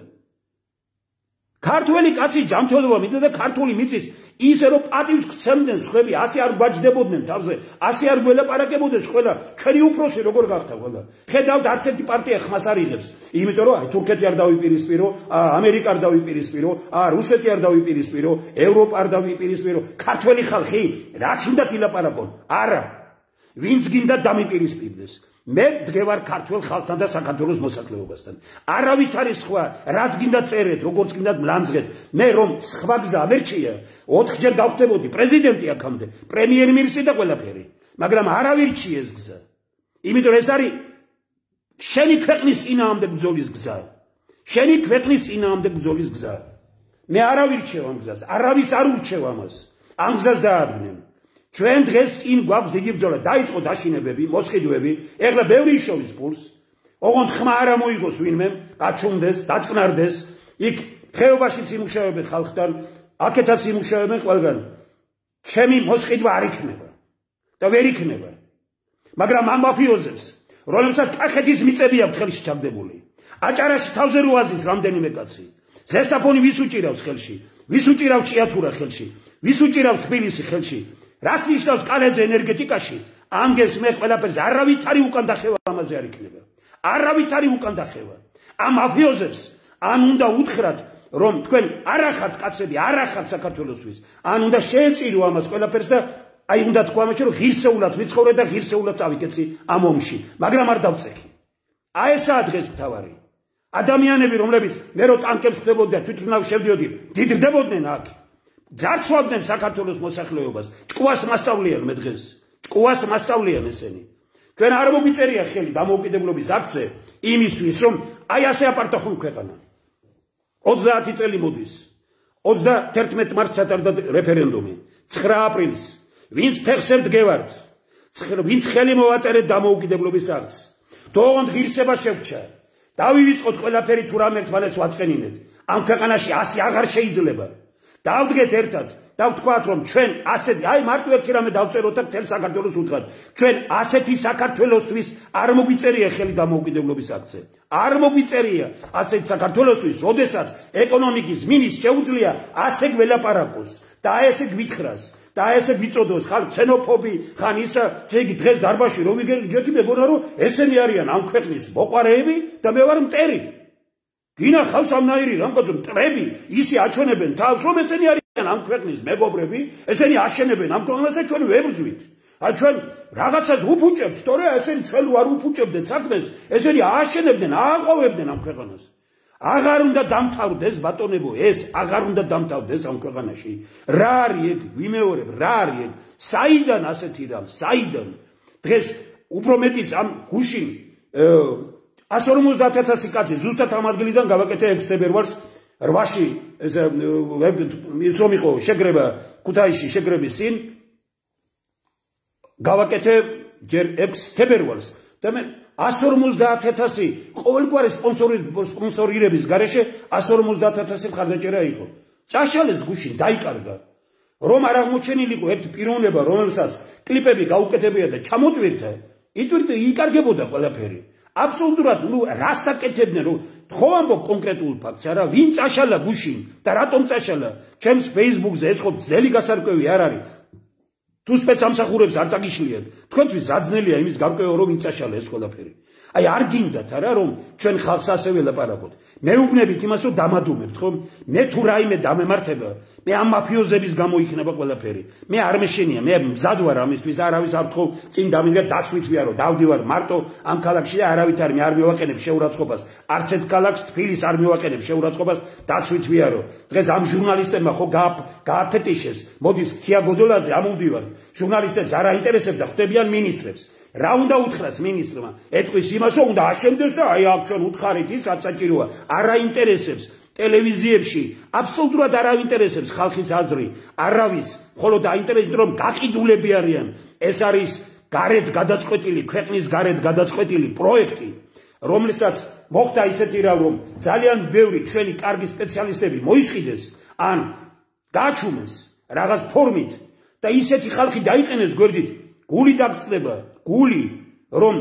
ქართველი კაცი ჯანმრთელობა მინდა და ქართული მიწის ისე რომ პატივს გცემდნენ სხვები, ასე არ გვაჯდებოდნენ თავზე, ასე არ გველაპარაკებოდნენ ყველა, ჩვენი უფროსი როგორ გახდა ყველა. ხედავთ არც ერთი პარტია ხმას არ იღებს, იმიტომ რომ აი თურქეთი არ დავიპირისპირო, ამერიკა არ დავიპირისპირო, რუსეთი არ დავიპირისპირო, ევროპა არ დავიპირისპირო, ქართველი ხალხი რაც უნდა ილაპარაკონ. არა. ვინც გინდა დამიპირისპირდეს. მე დგევარ ქართველ ხალხთან და საქართველოს მოსახლეობასთან. არავით არის სხვა, რაც გინდა წერეთ, როგორც გინდა მლანძღეთ. მე რომ სხვა გზა ამერჩია, ოთხჯერ დავხდებოდი პრეზიდენტი აქამდე, პრემიერ-მინისტრი და ყველაფერი. მაგრამ არავირჩი ეს გზა. იმიტომ ეს არის შენი ქვეყნის წინააღმდეგ ბრძოლის გზა. შენი ქვეყნის წინააღმდეგ ბრძოლის გზა. მე არავირჩევ ამ გზას, არავის არ ურჩევ ამას. ამ გზას დაადგნენ. ჩვენ დღეს წინ გვაქვს დიდი ბრძოლა, დაიწყო დაშინებები, მოსყიდვები, ეხლა ბევრი იშოვის ფულს, ოღონდ ხმა არ მოიგოს ვინმე, გაჩუმდეს, დაწყნარდეს, იქ ხეობაშიც იმუშავებენ ხალხთან, აქეთაც იმუშავებენ ყველგან. ჩემი მოსყიდვა არ იქნება და ვერ იქნება. მაგრამ ამ მაფიოზებს, რომლებსაც კახეთის მიწები აქვს ხელში ჩაგდებული, აჭარაში თავზე რო აზის რამდენიმე კაცი, ზესტაფონი ვის უჭირავს ხელში, ვის უჭირავს ჭიათურა ხელში, ვის უჭირავს თბილისი ხელში. რას ნიშნავს კალეძე ენერგეტიკაში? ამგეს მე ყველაფერს არავითარი უკან დახევა ამაზე არ იქნება. არავითარი უკან დახევა. ამ მაფიოზებს ან უნდა უთხრათ, რომ თქვენ არახართ კაცები, არახართ საქართველოსთვის, ან უნდა შეეწირო ამას ყველაფერს და აი უნდა თქვა ამაში, რომ ღირსეულად ვიცხოვრე და ღირსეულად წავიკეცი ამ ომში, მაგრამ არ დავწექი. აი ესაა დღეს მთავარი. ადამიანები, რომლებიც მე რო ტანკებს ხდებოდი და თვითმფრინავ შევდიოდი, დიდრდებოდნენ აქ. ძარცვავდნენ საქართველოს მოსახლეობას. ჭკუას მასწავლიან მე დღეს. ჭკუას მასწავლიან ესენი. ჩვენ არ მოგიწერია ხელი დამოუკიდებლობის აქტზე იმისთვის, რომ აი ასე აპარტახონ ქვეყანა. ოცდაათი წელი მოდის. ოცდაერთმეტ მარტს ჩატარდა რეფერენდუმი. ცხრა აპრილის. ვინც ფეხზე დგევართ, ვინც ხელი მოვაწერეთ დამოუკიდებლობის აქტს. თողონ ღირსება შეგვჭა. დავივიწყოთ ყველაფერი თუ რამ ერთმანეთს ვაწყენინეთ. ამ ქვეყანაში ასე აღარ შეიძლება. დავდგეთ ერთად და ვთქვათ, რომ ჩვენ ასეთი, აი მარტო ერთი რამე დავწეროთ და მთელ საქართველოს უთხრათ, ჩვენ ასეთი საქართველოსთვის არ მოგვიწერია ხელი დამოუკიდებლობის აქტზე. არ მოგვიწერია ასეთი საქართველოსთვის, როდესაც ეკონომიკის მინის შეუძლია ასე გველაპარაკოს და ესე გვითხრას და ესე გვიწოდოს ხალხ ქსენოფობი, ხან ისა, ძეგ დღეს დარბაზში რომ ვიგეჯეთი მეგონა რომ ესენი არიან ამ ქვეყნის მოყვარეები და მე ვარ მტერი. გინახავს ამნაირი რამბაძო მტრები, ისე აჩვენებენ თავს, რომ ესენი არიან ამ ქვეყნის მეგობრები, ესენი აშენებენ ამ ქვეყანას და ჩვენ ვებრძვით. აი ჩვენ რაღაცას უფუჭებთ, თორე ესენი ჩვენ ვარ უფუჭებდეთ საქმეს, ესენი აშენებდნენ, ააყოვებდნენ ამ ქვეყანას. აღარ უნდა დამთავრდეს ბატონებო, ეს აღარ უნდა დამთავრდეს ამ ქვეყანაში. რა არის ეგ? ვიმეორებ, რა არის ეგ? საიდან ასეთი რამ? საიდან? დღეს უფრო მეტიც ამ გუშინ ათას ორმოცდაათ ათასი კაცი ზუსტად ამ ადგილიდან გავაკეთე ექვსი თებერვალს რვაში ის რომ იყო შეგრება ქუთაისში შეგრების წინ გავაკეთე ჯერ ექვსი თებერვალს და მე ათას ორმოცდაათ ათასი ყოველგვარი სპონსორირების გარეშე ათას ორმოცდაათ ათასი მხარდაჭერა იყო. წაშალეს გუშინ დაიკარგა. რომ არ აღმოჩენილიყო ერთ პიროვნება, რომელსაც კლიპები გაუკეთებია და ჩამოტვირთა, იტვირთა იკარგებოდა ყველაფერი. აბსოლუტურად ნუ რას აკეთებდნენ, რომ ხო ამბობ კონკრეტულ ფაქტს არა, ვინ წაშალა გუშინ და რატომ წაშალა? ჩემს Facebook-ზე ეს ხო ძნელი გასარკვევი არ არის. თუ სპეცსამსახურებს არ წაგიშლიათ, თქვენთვის რა ძნელია იმის გარკვევა, რომ ვინ წაშალა ეს ყველაფერი. აი არ გინდათ არა რომ ჩვენ ხალხს ასე ველაპარაკოთ. მე ვუბნებით იმას რომ დამადუმებთ ხომ? მე თუ რაიმე დამემართება, მე ამ მაფიოზების გამო იქნება ყველაფერი. მე არ მეშენია, მე მზად ვარ ამისთვის, არავის არ თქო წინ დამიდგა დაცვით ვიარო, დავდივარ მარტო ამ ქალაქში და არავით არ მე არ მივაყენებ შეურაცხყოფას. არც ერთ ქალაქს თბილისს არ მივაყენებ შეურაცხყოფას, დაცვით ვიარო. დღეს ამ ჟურნალისტებმა ხო გააფეტიშეს, მოდის ქია გოდოლაძე ამოვდივართ. ჟურნალისტებს არ აინტერესებდა, ხვდებიან მინისტრებს. რა უნდა უთხრას მინისტრმა? ეტყვის იმას, რომ უნდა აშენდეს და აი აქ ჩვენ უთხარით ის რაც საჭიროა. არ აინტერესებს ტელევიზიებში, აბსოლუტურად არ აინტერესებს ხალხის აზრი, არავის, მხოლოდ აინტერესებს რომ გაყიდულები არიან. ეს არის გარეთ გადაწყვეტილი, ქვეყნის გარეთ გადაწყვეტილი პროექტი, რომელსაც მოხდა ისეთი რამ, რომ ძალიან ბევრი ჩვენი კარგი სპეციალისტები მოისყიდეს ან გააჩუმეს რაღაც ფორმით და ისეთი ხალხი დაიყენეს გვერდით, გული დაგწდება, გული, რომ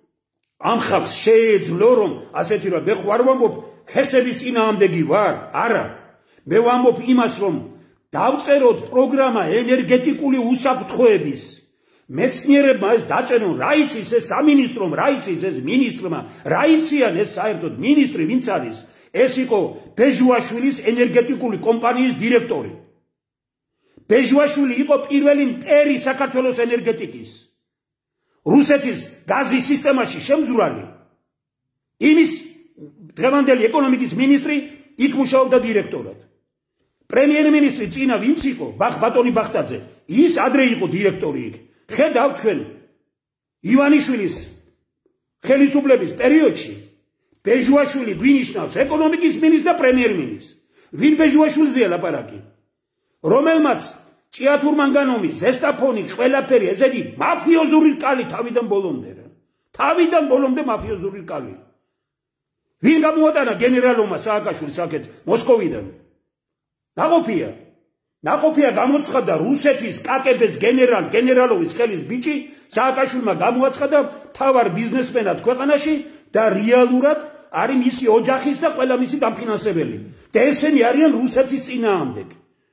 ამ ხალხს შეეძლო, რომ ასეთი რა, მე ხო არ ვამბობ ხესების წინააღმდეგი ვარ, არა. მე ვამბობ იმას, რომ დავწეროთ პროგრამა ენერგეტიკული უსაფრთხოების. მეცნიერებმა ეს დაწერონ, რა იცის ეს სამინისტრომ, რა იცის ეს მინისტრმა, რა იციან ეს საერთოდ მინისტრი, ვინც არის? ეს იყო ბეჟუაშვილის ენერგეტიკული კომპანიის დირექტორი. ბეჟუაშვილი იყო პირველი მტერი საქართველოს ენერგეტიკის. რუსეთის გაზის სისტემაში შემზვრალი. იმის დღევანდელი ეკონომიკის მინისტრი იქ მუშაობდა დირექტორად. პრემიერ-მინისტრი წინა ვინც იყო? ბატონი ბახტაძე. ის ადრე იყო დირექტორი იქ. ხედავთ ჩვენ ივანიშვილის ხელისუფლების პერიოდში ბეჟუაშვილი გვინიშნავს ეკონომიკის მინისტრს და პრემიერ-მინისტრს. ვინ ბეჟუაშვილზეა ლაპარაკი? რომელმაც ჭიათურმანგანომი, ზესტაფონი, ყველაფერი ესეთი მაფიოზური კალი თავიდან ბოლომდე რა. თავიდან ბოლომდე მაფიოზური კალი. ვინ გამოატანა გენერალურმა სააკაშვილს აქეთ მოსკოვიდან? ნაყოფია. ნაყოფია გამოცხადა რუსეთის კაკებეს გენერალ გენერალოვის ხელის ბიჭი სააკაშვილმა გამოაცხადა თავარ ბიზნესმენად ქვეყანაში და რეალურად არის მისი ოჯახის და ყველა მისი დამფინანსებელი. და ესენი არიან რუსეთის წინააღმდეგ.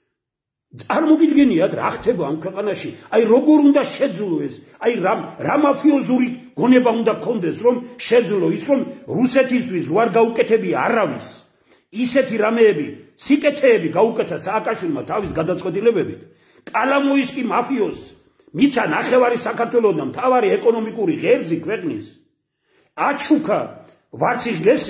არ მოგიდგენიათ რა ხდება ამ ქვეყანაში? აი როგორ უნდა შეძლო ეს? აი რა რა მაფიოზური გონება უნდა გქონდეს რომ შეძლო ის რომ რუსეთისთვის რო არ გაუკეთებია არავის. ისეთი რამეები, სიკეთეები გაუკეთა სააკაშვილმა თავის გადაწყვეტილებებით. კალამოისკი მაფიოს მიცა ნახევარი საქართველოს და მთავარი ეკონომიკური ღერძი ქვეყნის. აჩუქა ვარციხ გესი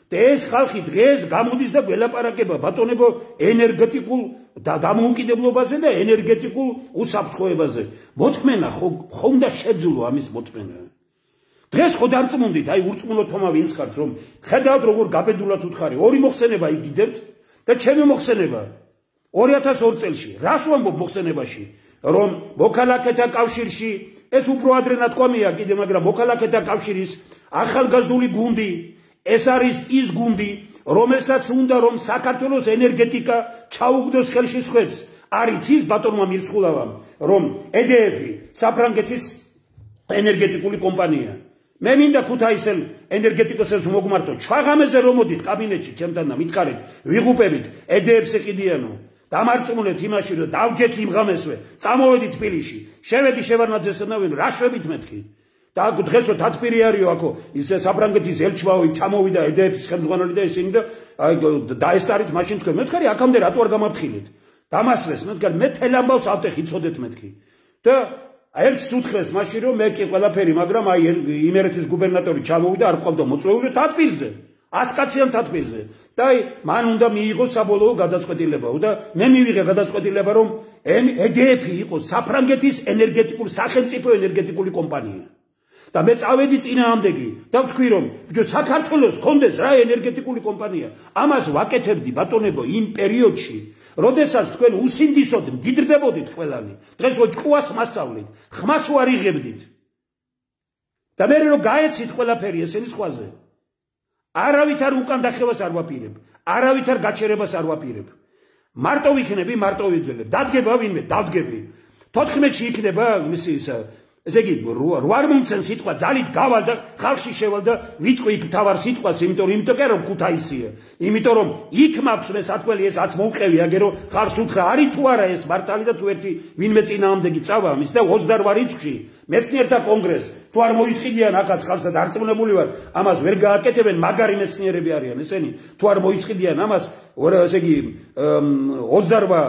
და ეს ხალხი დღეს გამოდის და გველაპარაკება ბატონებო ენერგეტიკულ დამოუკიდებლობაზე და ენერგეტიკულ უსაფრთხოებაზე. მოთმენა ხო უნდა შეძლო ამის მოთმენა. დღეს ხო დარწმუნდით, აი ურწმუნო თომა ვინც ხართ, რომ ხედავთ როგორ გაბედულად უთხარი, ორი მოხსენება იგიდებთ და ჩემი მოხსენება ორი ათას ორი წელში, რას ვამბობ მოხსენებაში, რომ მოქალაქეთა კავშირში ეს უფრო ადრე ნათქვამია კიდე, მაგრამ მოქალაქეთა კავშირის ახალგაზრდული გუნდი, ეს არის ის გუნდი, რომელსაც უნდა რომ საქართველოს ენერგეტიკა ჩაუგდოს ხელში სხვებს. არის ის ბატონმა მირცხულავამ, რომ ე დე ეფი საფრანგეთის ენერგეტიკული კომპანია. მე მინდა ქუთაისელ ენერგეტიკოსებს მოგმართო, ჩვაღამეზე რომ მოდით კაბინეტში ჩემთან და მითხარით, ვიღუპებით ე დე ეფს ეყიდიანო. დამარწმუნეთ იმაში, რომ დავჯეთ იმ ღამესვე, წამოვედით თბილისში, შევედი შევარნაძესთან და ვინ რა შვებით მეთქი. და დღესო თათბირი არისო აქო ის საფრანგეთის ელჩვაო ჩამოვიდა ე დე ეფის ხელმძღვანელი და ისინი და აი დაესწარით მაშინ თქვენ მეთქარი აქამდე რატო არ გამაფრთხილეთ დამასრეს მეთქარი მე თელ ამბავს ავტეხი წოდეთ მეთქი და ერთს უთხრეს მაშინ რომ მე კი ყველაფერი მაგრამ აი იმერეთის გუბერნატორი ჩამოვიდა არ ყავდა მოწვეული თათბირზე ასკაციან თათბირზე და აი მან უნდა მიიღოს საბოლოო გადაწყვეტილება და მე მივიღე გადაწყვეტილება რომ ე დე ეფი იყო საფრანგეთის ენერგეტიკული სახელმწიფო ენერგეტიკული კომპანია და მე წავედი წინააღმდეგი და ვთქვი რომ ბიჭო საქართველოს კონდეს რა ენერგეტიკული კომპანია ამას ვაკეთებდი ბატონებო იმ პერიოდში როდესაც თქვენ უსინდისოდ მდიდრდებოდით ყველანი დღეს ოჭკუას მასავლით ხმას ვარიღებდით და მე რომ გაეცით ყველაფერი ესენი სხვაზე არავითარ უკან დახევას არ ვაპირებ არავითარ გაჩერებას არ ვაპირებ მარტო ვიქნები მარტო ვიძველებ დადგება ვინმე დავდგები თოთხმეტში იქნება იმისი ისა ესე იგი რვარ მომცენ სიტყვა ძალით გავალ და ხალხში შევალ და ვიტყვი იქ თავარ სიტყვას იმიტომ რომ იმიტომ რომ ქუთაისია იმიტომ რომ იქ მაქვს მე სათქველი ეს აც მოვყევი აგერო ხალხს უთხრა არის თუ არა ეს მართალი და თუ ერთი ვინმე წინააღმდეგი წავა ამის და ოცდარვარ რიცხვში მეცნიერთა კონგრესს თუ არ მოისყიდიან აქაც ხალხს და დარწმუნებული ვარ ამას ვერ გააკეთებენ მაგარი მეცნიერები არიან ესენი თუ არ მოისყიდიან ამას ესე იგი ოცდარვარ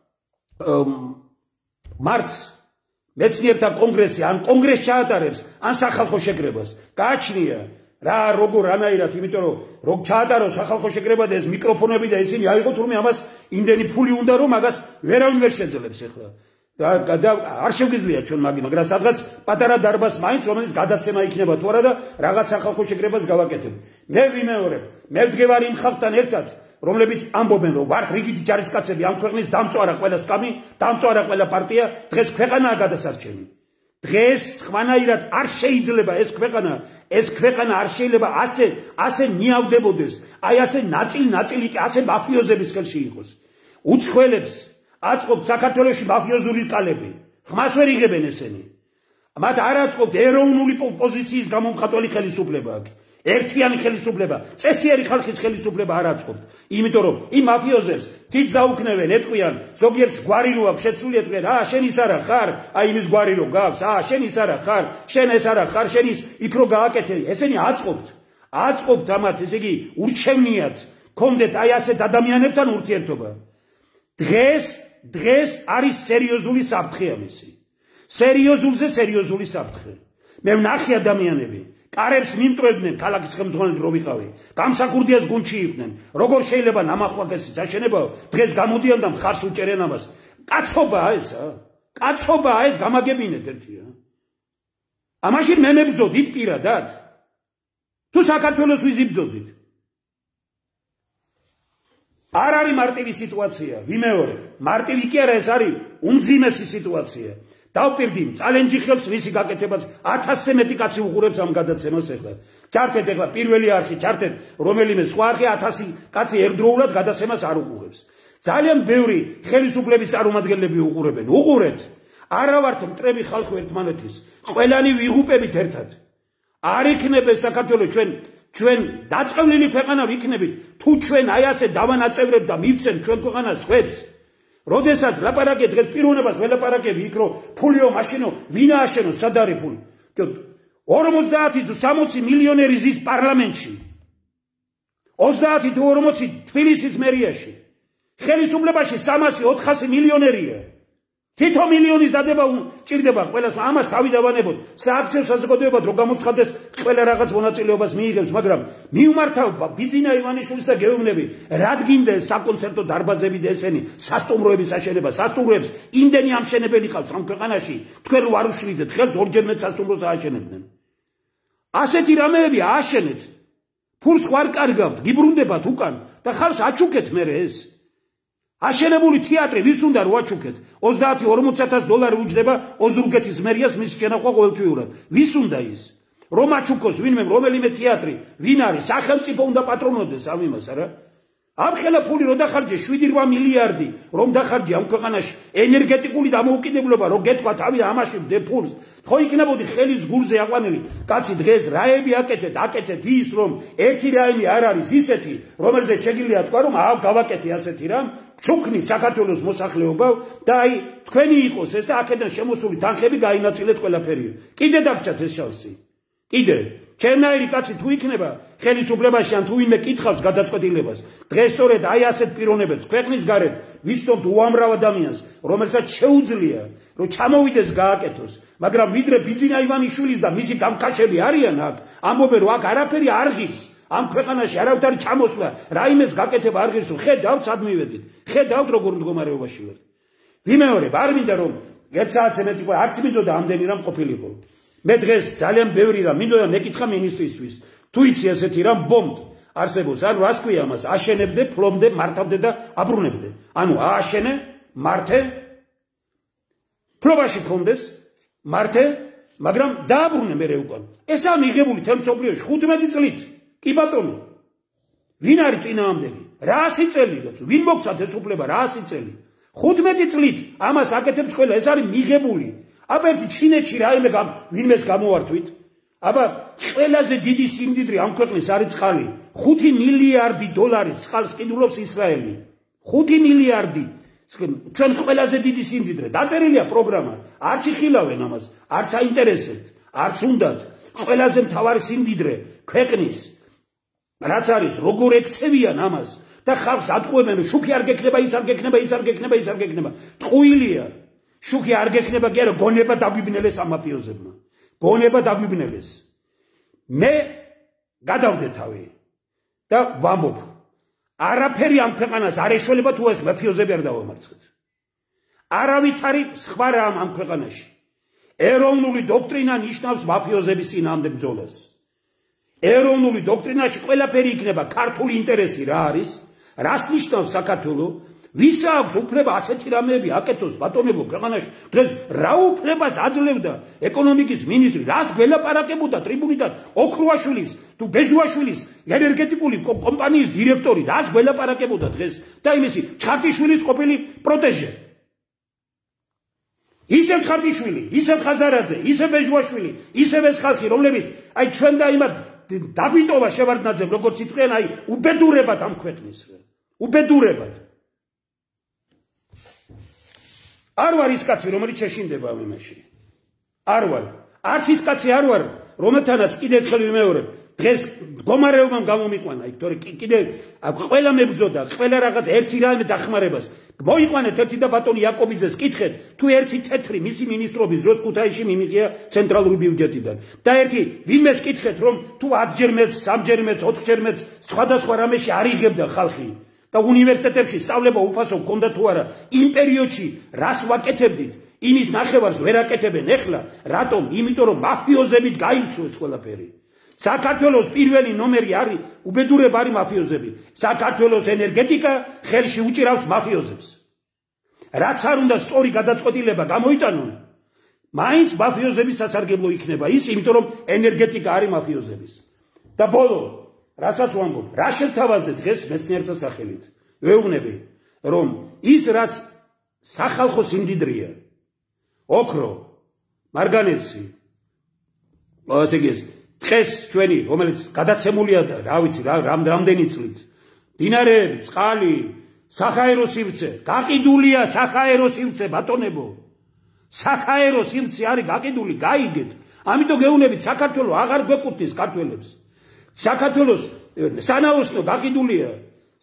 მარტს მეცნიერთა კონგრესი ან კონგრესს ჩაატარებს ან სახალხო შეკრებას გააჩნია რა როგორ ანაირად იმიტომ რომ როგორ ჩაატაროს სახალხო შეკრება და ეს მიკროფონები და ისინი აიღოთ რომ ამას იმდენი ფული უნდა რომ მაგას ვერავინ ვერ შეძლებს ახლა და არ შეგვიძლია ჩვენ მაგი მაგრამ სადღაც პატარა დარბაზს მაინც რომელიც გადაცემა იქნება თუ არა და რაღაც სახალხო შეკრებას გავაკეთებ მე ვიმეორებ მე ვდგევარ იმ ხალხთან ერთად რომლებიც ამბობენ რომ ვართ რიგითი ჯარისკაცები ამ ქვეყნის დამწვარა ყველა სკამი დამწვარა ყველა პარტია დღეს ქვეყანაა გადასარჩენი დღეს ხვანაირად არ შეიძლება ეს ქვეყანა ეს ქვეყანა არ შეიძლება ასე ასე ნიავდებოდეს აი ასე ნაწილი ნაწილი კი ასე მაფიოზების ხელში იყოს უცხოელებს აწყობთ საქართველოში მაფიოზური კალები ხმას ვერ იღებენ ესენი მათ არ აწყობთ ეროვნული პოზიციის გამომხატველი ხელისუფლება აქ ერთიანი ხელისუფლება, წესიერი ხალხის ხელისუფლება არ აწყობთ. იმიტომ რომ იმ მაფიოზებს თიც დაუქნევენ, ეტყვიან, ზოგიერთს გვარი რო აქვს, შეცვლილი ეტყვიან, აა შენ ის არა ხარ, აი იმის გვარი რო გაქვს, აა შენ ის არა ხარ, შენ ეს არა ხარ, შენ ის იქ რო გააკეთე, ესენი აწყობთ. აწყობთ ამათ, ესე იგი, ურჩევნიათ, გქონდეთ აი ასეთ ადამიანებთან ურთიერთობა. დღეს, დღეს არის სერიოზული საფრთხე ამისი. სერიოზულზე სერიოზული საფრთხე. მე ვნახე ადამიანები კარებს მიმტვებდნენ ქალაქის ხელმძღვანელი რო ვიყავი გამსახურდიას გუნდში იყვნენ როგორ შეიძლება ნამახვაკესის აშენებაო დღეს გამოდიან და მხარს უჭერენ ამას კაცობაა ესა კაცობაა ეს გამაგებინეთ ერთია ამაში მე მებძოდით პირადად თუ საქართველოს ვიზიბძოდით არ არის მარტივი სიტუაცია ვიმეორებ მარტივი კი არა ეს არის უმძიმესი სიტუაცია დავპირდი წალენჯი ხელს ვისი გაკეთებაც ათასზე მეტი კაცი უყურებს ამ გადაცემას ახლა ჩართეთ ახლა პირველი არხი ჩართეთ რომელიმე სხვა არხი ათასი კაცი ერთდროულად გადაცემას არ უყურებს ძალიან ბევრი ხელისუფლების წარმომადგენლები უყურებენ უყურეთ არა ვართ მტრები ხალხო ერთმანეთის ყველანი ვიღუპებით ერთად არ იქნება საქართველოს ჩვენ ჩვენ დაწყევლილი ქვეყანა ვიქნებით თუ ჩვენ აი ასე დავანაწევრებთ და მივცემთ ჩვენ ქვეყანას ხვებს როდესაც ლაპარაკე დღეს პიროვნებას ველაპარაკები იქ რომ ფულიო მაშინო ვინ ააშენო სად არის ფული ორმოცდაათი თუ სამოცი მილიონერი ზის პარლამენტში ოცდაათი თუ ორმოცი თბილისის მერიაში ხელისუფლებაში სამასი ოთხასი მილიონერია თითო მილიონის დადება ჭირდება ყველას ამას თავი დავანებოთ სააქციო საზოგადოებად რომ გამოცხადდეს ყველა რაღაც მონაწილეობას მიიღებს მაგრამ მიუმართავ ბიძინა ივანიშვილის და გეუბნები რად გინდა საკონცერტო დარბაზები და ესენი სასტუმროების აშენება სასტუმროებს იმდენი ამშენებელი ყავს ამ ქვეყანაში თქვენ რო არ უშლიდეთ ხელს ორჯერ მეტ სასტუმროს ააშენებდნენ ასეთი რამეები ააშენეთ ფულს ხარ კარგავთ გიბრუნდებათ უკან და ხალხს აჩუქეთ მე ეს აშენებული თეატრი ვის უნდა რო აჩუქეთ ოცდაათი ორმოცი ათასი დოლარი უჯდება ოზურგეთის მერიას მის შენახვა ყოველთვიურად ვის უნდა ის რომ აჩუქოს ვინმე რომელიმე თეატრი ვინ არის სახელმწიფო უნდა პატრონოდეს ამ იმას არა ამ ხელა ფული რო დახარჯე შვიდი რვა მილიარდი რომ დახარჯე ამ ქვეყანაში ენერგეტიკული დამოუკიდებლობა რო გეთქვა თავი ამაში ვდე ფულს ხო იქნებოდი ხელის გულზე აყვანილი კაცი დღეს რაები აკეთეთ აკეთეთ ის რომ ერთი რაიმე არ არის ისეთი რომელზეც შეგიძლია თქვა რომ აა გავაკეთე ასეთი რამ ჩუქნით საქართველოს მოსახლეობა და აი თქვენი იყოს ეს და აქედან შემოსული თანხები გაინაწილეთ ყველაფერი კიდე დაგჭათ ეს შანსი კიდე ჩემნაირი კაცი თუ იქნება ხელისუფლებაში ან თუ ვინმე კითხავს გადაწყვეტილებას დღეს სწორედ აი ასეთ პიროვნებებს ქვეყნის გარეთ ვიცნობთ უამრავ ადამიანს რომელსაც შეუძლია რომ ჩამოვიდეს გააკეთოს მაგრამ ვიდრე ბიძინა ივანიშვილის და მისი დამქაშები არიან აქ ამბობენ რომ აქ არაფერი არ ღირს ამ ქვეყანაში არავითარი ჩამოსვლა რაიმეს გაკეთება არ ღირს ხედავთ სად მივედით ხედავთ როგორ მდგომარეობაში ვართ ვიმეორებ არ მინდა რომ ერთ საათზე მეტი არც მინდოდა ამდენი რამ ყოფილიყო მე დღეს ძალიან ბევრი რამ მინდოდა მეკითხა მინისტრისთვის თუ იცი ასეთი რამ ბომბ არსებობს ანუ რას ქვია ამას აშენებდე ფლობდე მართავდე და აბრუნებდე ანუ ააშენე მართე ფლობაში კონდეს მართე მაგრამ დააბრუნე მე უკან ესაა მიღებული თემსოფლიოში ხუთმეტი წლით კი ბატონო ვინ არის წინააღმდეგი რა ასი წელი ვინ მოგცათ ეს უფლება რა ასი წელი ხუთმეტი წლით ამას აკეთებს ყველა ეს არის მიღებული აბა ერთი ჩინეთში რაიმე ვინმეს გამოვართვით აბა ყველაზე დიდი სიმდიდრე ამ ქვეყნის არის წყალი ხუთი მილიარდი დოლარის წყალს ყიდულობს ისრაელი ხუთი მილიარდი ჩვენ ყველაზე დიდი სიმდიდრე დაწერილია პროგრამა არც იხილავენ ამას არც აინტერესებთ არც უნდათ ყველაზე მთავარი სიმდიდრე ქვეყნის რაც არის როგორ ეკცევიან ამას და ხალხს ატყუებენ შუქი არ გექნება ის არ გექნება ის არ გექნება ის არ გექნება ტყუილია შუქი არ გექნება კი არა გონება დაგვიბნელეს ამ მაფიოზებმა გონება დაგვიბნელეს მე გადავდე თავი და ვამბობ არაფერი ამ ქვეყანას არ ეშველება თუ ეს მაფიოზები არ დავამარცხეთ არავითარი სხვა რამ ამ ქვეყანაში ეროვნული დოქტრინა ნიშნავს მაფიოზების წინააღმდეგ ბრძოლას ეროვნული დოქტრინაში ყველაფერი იქნება ქართული ინტერესი რა არის რას ნიშნავს საქართველო ვის აქვს უფლება ასეთი რამეები აკეთოს ბატონებო ქვეყანაში დღეს რა უფლებას აძლევდა ეკონომიკის მინისტრი რას გველაპარაკებოდა ტრიბუნიდან ოქრუაშვილის თუ ბეჟუაშვილის ენერგეტიკული კომპანიის დირექტორი რას გველაპარაკებოდა დღეს და იმისი ჩხარტიშვილის ყოფილი პროტეჟე ისევ ჩხარტიშვილი ისევ ხაზარაძე ისევ ბეჟუაშვილი ისევ ეს ხალხი რომლებიც აი ჩვენ და იმათ დაგვიტოვა შევარდნაძემ როგორც იტყვიან აი უბედურებად ამ ქვეყნის უბედურებად არ ვარ ის კაცი რომელიც შეშინდება ამ იმაში არ ვარ არც ის კაცი არ ვარ რომელთანაც კიდე ერთხელ ვიმეორებ დღეს მდგომარეობამ გამომიყვანა იქ თორე კიდე ყველა მებრძოდა ყველა რაღაც ერთი რამე დახმარებას მოიყვანეთ ერთი და ბატონი იაკობიძეს კითხეთ თუ ერთი თეთრი მისი მინისტრობის დროს ქუთაისში მიმიღია ცენტრალური ბიუჯეტიდან და ერთი ვინმეს კითხეთ რომ თუ ათჯერ მეც სამჯერ მეც ოთხჯერ მეც სხვადასხვა რამეში არ იღებდა ხალხი და უნივერსიტეტებში სწავლება უფასო გქონდა თუ არა იმ პერიოდში რას ვაკეთებდით იმის ნახევარს ვერ აკეთებენ ეხლა რატომ იმიტომ რომ მაფიოზებით გაიცვეს ყველაფერი საქართველოს პირველი ნომერი არის უბედურება არის მაფიოზები საქართველოს ენერგეტიკა ხელში უჭირავს მაფიოზებს რაც არ უნდა სწორი გადაწყვეტილება გამოიტანონ მაინც მაფიოზების სასარგებლო იქნება ის იმიტომ რომ ენერგეტიკა არის მაფიოზების და ბოლო რასაც ვამბობ რა შევთავაზე დღეს მეცნიერთა სახელით ვეუბნები რომ ის რაც სახალხო სიმდიდრეა ოქრო მარგანეცი ასე იგი დღეს ჩვენი რომელიც გადაცემულია და რა ვიცი რა რამდენი წლით დინარეები წყალი საჰაერო სივრცე გაყიდულია საჰაერო სივრცე ბატონებო საჰაერო სივრცე არის გაყიდული გაიგეთ ამიტომ გეუბნებით საქართველოს აღარ გვეკუთვნის ქართველებს საქართველოს სანაოსნო გაყიდულია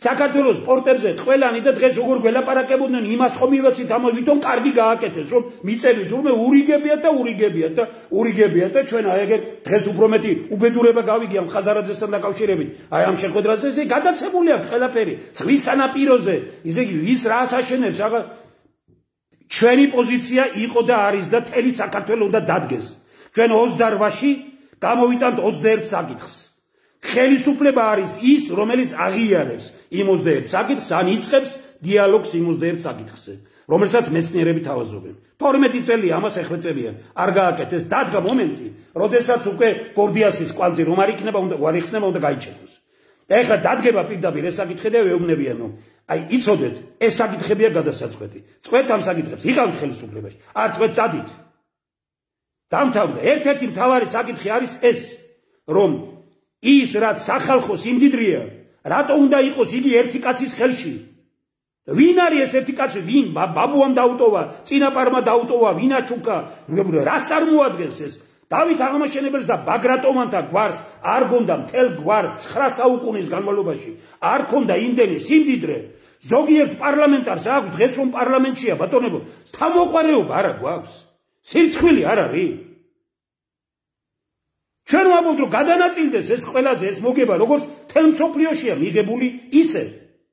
საქართველოს პორტებზე ყველანი და დღეს როგორ გველაპარაკებოდნენ იმას ხომ მივეცით ამა ვითომ კარგი გააკეთეს რომ მიწევით თურმე ურიგებიათ და ურიგებიათ და ურიგებიათ და ჩვენ აი ეგერ დღეს უფრო მეტი უბედურება გავიგია ხაზარაძესთან დაკავშირებით აი ამ შეხვედრაზე ესე გადაცემული აქვს ყველაფერი ზღვის სანაპიროზე ისე იგი ვის რას აშენებს აღარ ჩვენი პოზიცია იყო და არის და თელი საქართველოს უნდა დადგეს ჩვენ ოცდაოთხში გამოვიტანთ ოცდაერთ საკითხს ხელისუფლება არის ის რომელიც აღიარებს იმ ოცდაერთ საკითხს ან იწყებს დიალოგს იმ ოცდაერთ საკითხზე რომელსაც მეცნიერები თავაზობენ თორმეტი წელი ამას ეხვეწებიან არ გააკეთეს დადგა მომენტი როდესაც უკვე გორდიასის კვანძი რომ არ იქნება უნდა არ იხსნება უნდა გაიჩეროს ეხლა დადგება პირდაპირ ეს საკითხი და ვეუბნებიან რომ აი იცოდეთ ეს საკითხებია გადასაწყვეტი წვეთ ამ საკითხებს იყავით ხელისუფლებაში არ წვეთ წადით დამთავრდა ერთ-ერთი მთავარი საკითხი არის ეს რომ ის რაც სახალხო სიმდიდრეა რატო უნდა იყოს იგი ერთი კაცის ხელში ვინ არის ეს ერთი კაცი ვინ ბაბუამ დაუტოვა წინაპარმა დაუტოვა ვინაჩუკა რას წარმოადგენს ეს დავით აღმაშენებელს და ბაგრატონთა გვარს არ გონდა მთელ გვარს ცხრა საუკუნის განმავლობაში არ ქონდა იმდენი სიმდიდრე ზოგიერთ პარლამენტარს აქვს დღეს რომ პარლამენტშია ბატონებო თავმოყარეობა არა გვაქვს სირცხვილი არ არის ჩვენ ვამბობთ რომ გადანაწილდეს ეს ყველაზე ეს მოგება როგორც თელ მსოფლიოშია მიღებული ისე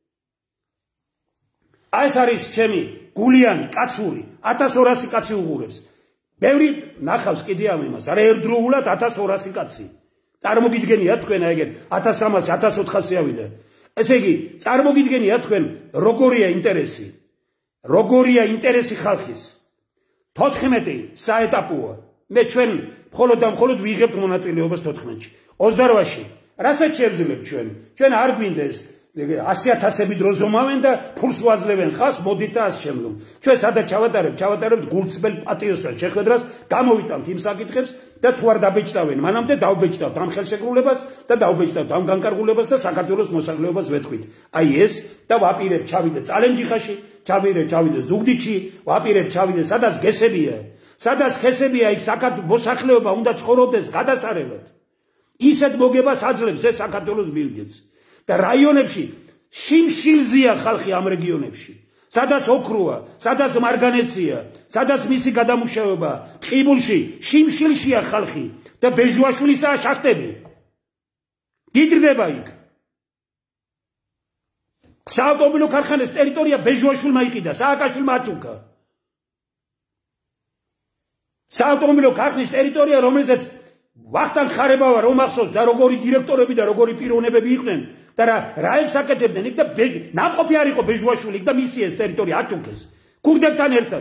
აი ეს არის ჩემი გულიანი კაცური ათას ორასი კაცი უღურებს ბევრი ნახავს კიდე ამ იმას არა ერთდროულად ათას ორასი კაცი წარმოგიდგენია თქვენ აი ეგეთ ათას სამასი ათას ოთხასი ავიდა ესე იგი წარმოგიდგენია თქვენ როგორია ინტერესი როგორია ინტერესი ხალხის თოთხმეტი საეტაპოა მე ჩვენ მხოლოდ და მხოლოდ ვიღებთ მონაწილეობას თოთხმეტში ოცდაოთხში რასაც შევძლებთ ჩვენ ჩვენ არ გვინდა ეს ასი ათასები დრო ზომავენ და ფულს ვაძლევენ ხალხს მოდით და ასე შემდგომ ჩვენ სადაც ჩავატარებთ ჩავატარებთ გულწრფელ პატიოსთან შეხვედრას გამოვიტანთ იმ საკითხებს და თუ არ დაბეჭდავენ მანამდე დავბეჭდავთ ამ ხელშეკრულებას და დავბეჭდავთ ამ განკარგულებას და საქართველოს მოსახლეობას ვეთქვით აი ეს და ვაპირებ ჩავიდე წალენჯიხაში ჩავიდე ჩავიდე ზუგდიდში ვაპირებ ჩავიდე სადაც გესებია სადაც ხესებია იქ საქართველოს მოსახლეობა უნდა ცხოვრობდეს გადასარევად ისეთ მოგებას აძლევს ეს საქართველოს ბიუჯეტს და რაიონებში შიმშილზია ხალხი ამ რეგიონებში სადაც ოქროა სადაც მარგანეცია სადაც მისი გადამუშავება ტყიბულში შიმშილშია ხალხი და ბეჟუაშვილისაა შახტები გიგრდება იქ საავტომობილო ქარხანას ტერიტორია ბეჟუაშვილმა იყიდა სააკაშვილმა აჭუქა საავტომობილო ქარხნის ტერიტორია რომელზეც ვახტანგ ხარებავა რომ ახსოვს და როგორი დირექტორები და როგორი პიროვნებები იყვნენ და რა ებს აკეთებდნენ იქ და ნამყოფი არ იყო ბეჟუაშვილი იქ და მისი ეს ტერიტორია აჭუქეს ქურდებთან ერთად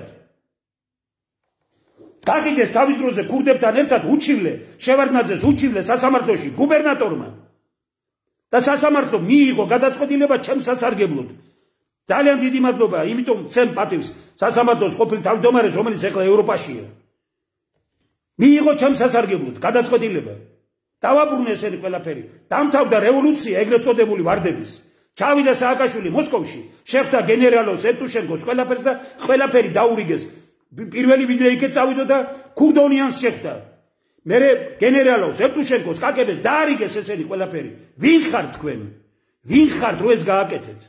გაგიდეს თავის დროზე ქურდებთან ერთად უჩივლე შევარდნაძეს უჩივლე სასამართლოში გუბერნატორმა და სასამართლო მიიღო გადაწყვეტილება ჩემს სასარგებლოდ ძალიან დიდი მადლობა იმიტომ ცემ პატივს სასამართლოს ყოფილ თავმჯდომარეს რომელიც ახლა ევროპაშია მიიღო ჩემს სასარგებლოდ გადაწყვეტილება დავაბრუნე ესენი ყველაფერი დამთავრდა რევოლუცია ეგრეთ წოდებული ვარდების ჩავიდა სააკაშვილი მოსკოვში შეხვდა გენერალოს ევტუშენკოს ყველაფერს და ყველაფერი დაურიგეს პირველი ვიდრე იქეთ წავიდო და ქურდონიანს შეხვდა მე გენერალოს ევტუშენკოს კაკებს დაარიგეს ესენი ყველაფერი ვინ ხარ თქვენ ვინ ხარ რო ეს გააკეთეთ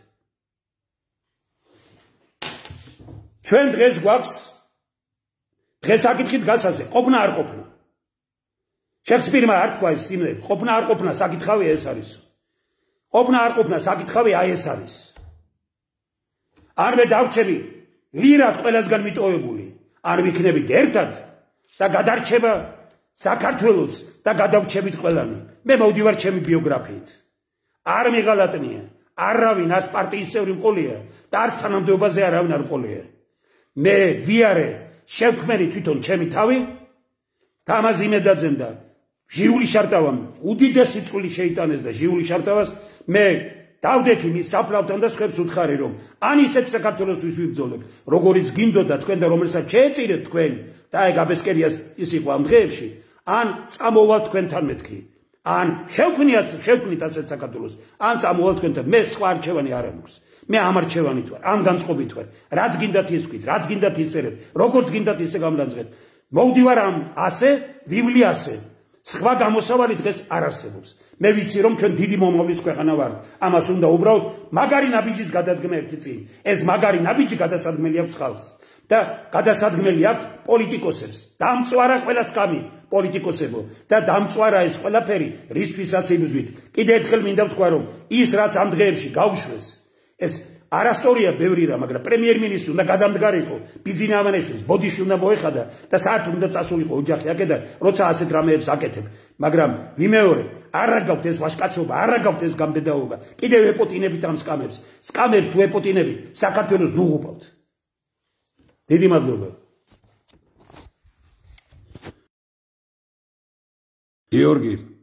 ჩვენ დღეს გვაქვს დღეს აკითხით გასაზე ყოფნა არ ყოფნა შექსპირმა არ თქვა ის სიმღერა ყოფნა არ ყოფნა საკითხავი ეს არის ყოფნა არ ყოფნა საკითხავი აი ეს არის არ მე დავჩები ლირად ყველასგან მიტოვებული არ ვიქნებით ერთად და გადარჩება საქართველოც და გადავჩებით ყველანი მე მოვდივარ ჩემი ბიოგრაფიით არ მიღალატნია არავინ არც პარტიის წევრი მყოლია და არც თანამდებობაზე არავინ არ მყოლია მე ვიარე შევქმენი თვითონ ჩემი თავი და ამაზე იმედაძემ და ჟიული შარტავამ უდიდესი წული შეიტანეს და ჟიული შარტავას მე დავდექი მის საფლავთან და სხვებს უთხარი რომ ან ისეთ საქართველოს ვის ვიბრძოლებ როგორიც გინდოდა თქვენ და რომელსაც შეეწირეთ თქვენ და აი გაბესკერიას ის იყო ამ დღეებში ან წამოვალ თქვენთან მეთქი ან შევქმნიათ შევქმნით ასეთ საქართველოს ან წამოვალ თქვენთან მე სხვა არჩევანი არ ამოქვს მე ამ არჩევანით ვარ ამ განწყობით ვარ რაც გინდათ ის ვქით რაც გინდათ ისერეთ როგორც გინდათ ისე გამლანძღეთ მოვდივარ ამ ასე ვივლი ასე სხვა გამოსავალი დღეს არ არსებობს მე ვიცი რომ ჩვენ დიდი მომავლის ქვეყანა ვართ. ამას უნდა უბრალოდ მაგარი ნაბიჯის გადადგმა ერთი წინ. ეს მაგარი ნაბიჯი გადასადგმელი აქვს ხალხს და გადასადგმელი აქვს პოლიტიკოსებს. დამწვარა ყველა სკამი პოლიტიკოსებო და დამწვარა ეს ყველაფერი რისთვისაც იბრძვით. კიდე ერთხელ მინდა ვთქვა რომ ის რაც ამ დღეებში გაუშვეს ეს არასწორია ბევრი რა, მაგრამ პრემიერ-მინისტრი უნდა გადამდგარიყო, ბიძინა ავანეშვილის ბოდიში უნდა მოეხადა და საერთოდ უნდა წასულიყო ოჯახი აქედან, როცა ასეთ რამეებს აკეთებ. მაგრამ ვიმეორებ, არ აგავთ ეს ვაჟკაცობა, არ აგავთ ეს გამდედაობა. კიდევ ეპოტინებით ამ სკამებს. სკამებს თუ ეპოტინებით, საქართველოს ნუღუპავთ. დიდი მადლობა. გიორგი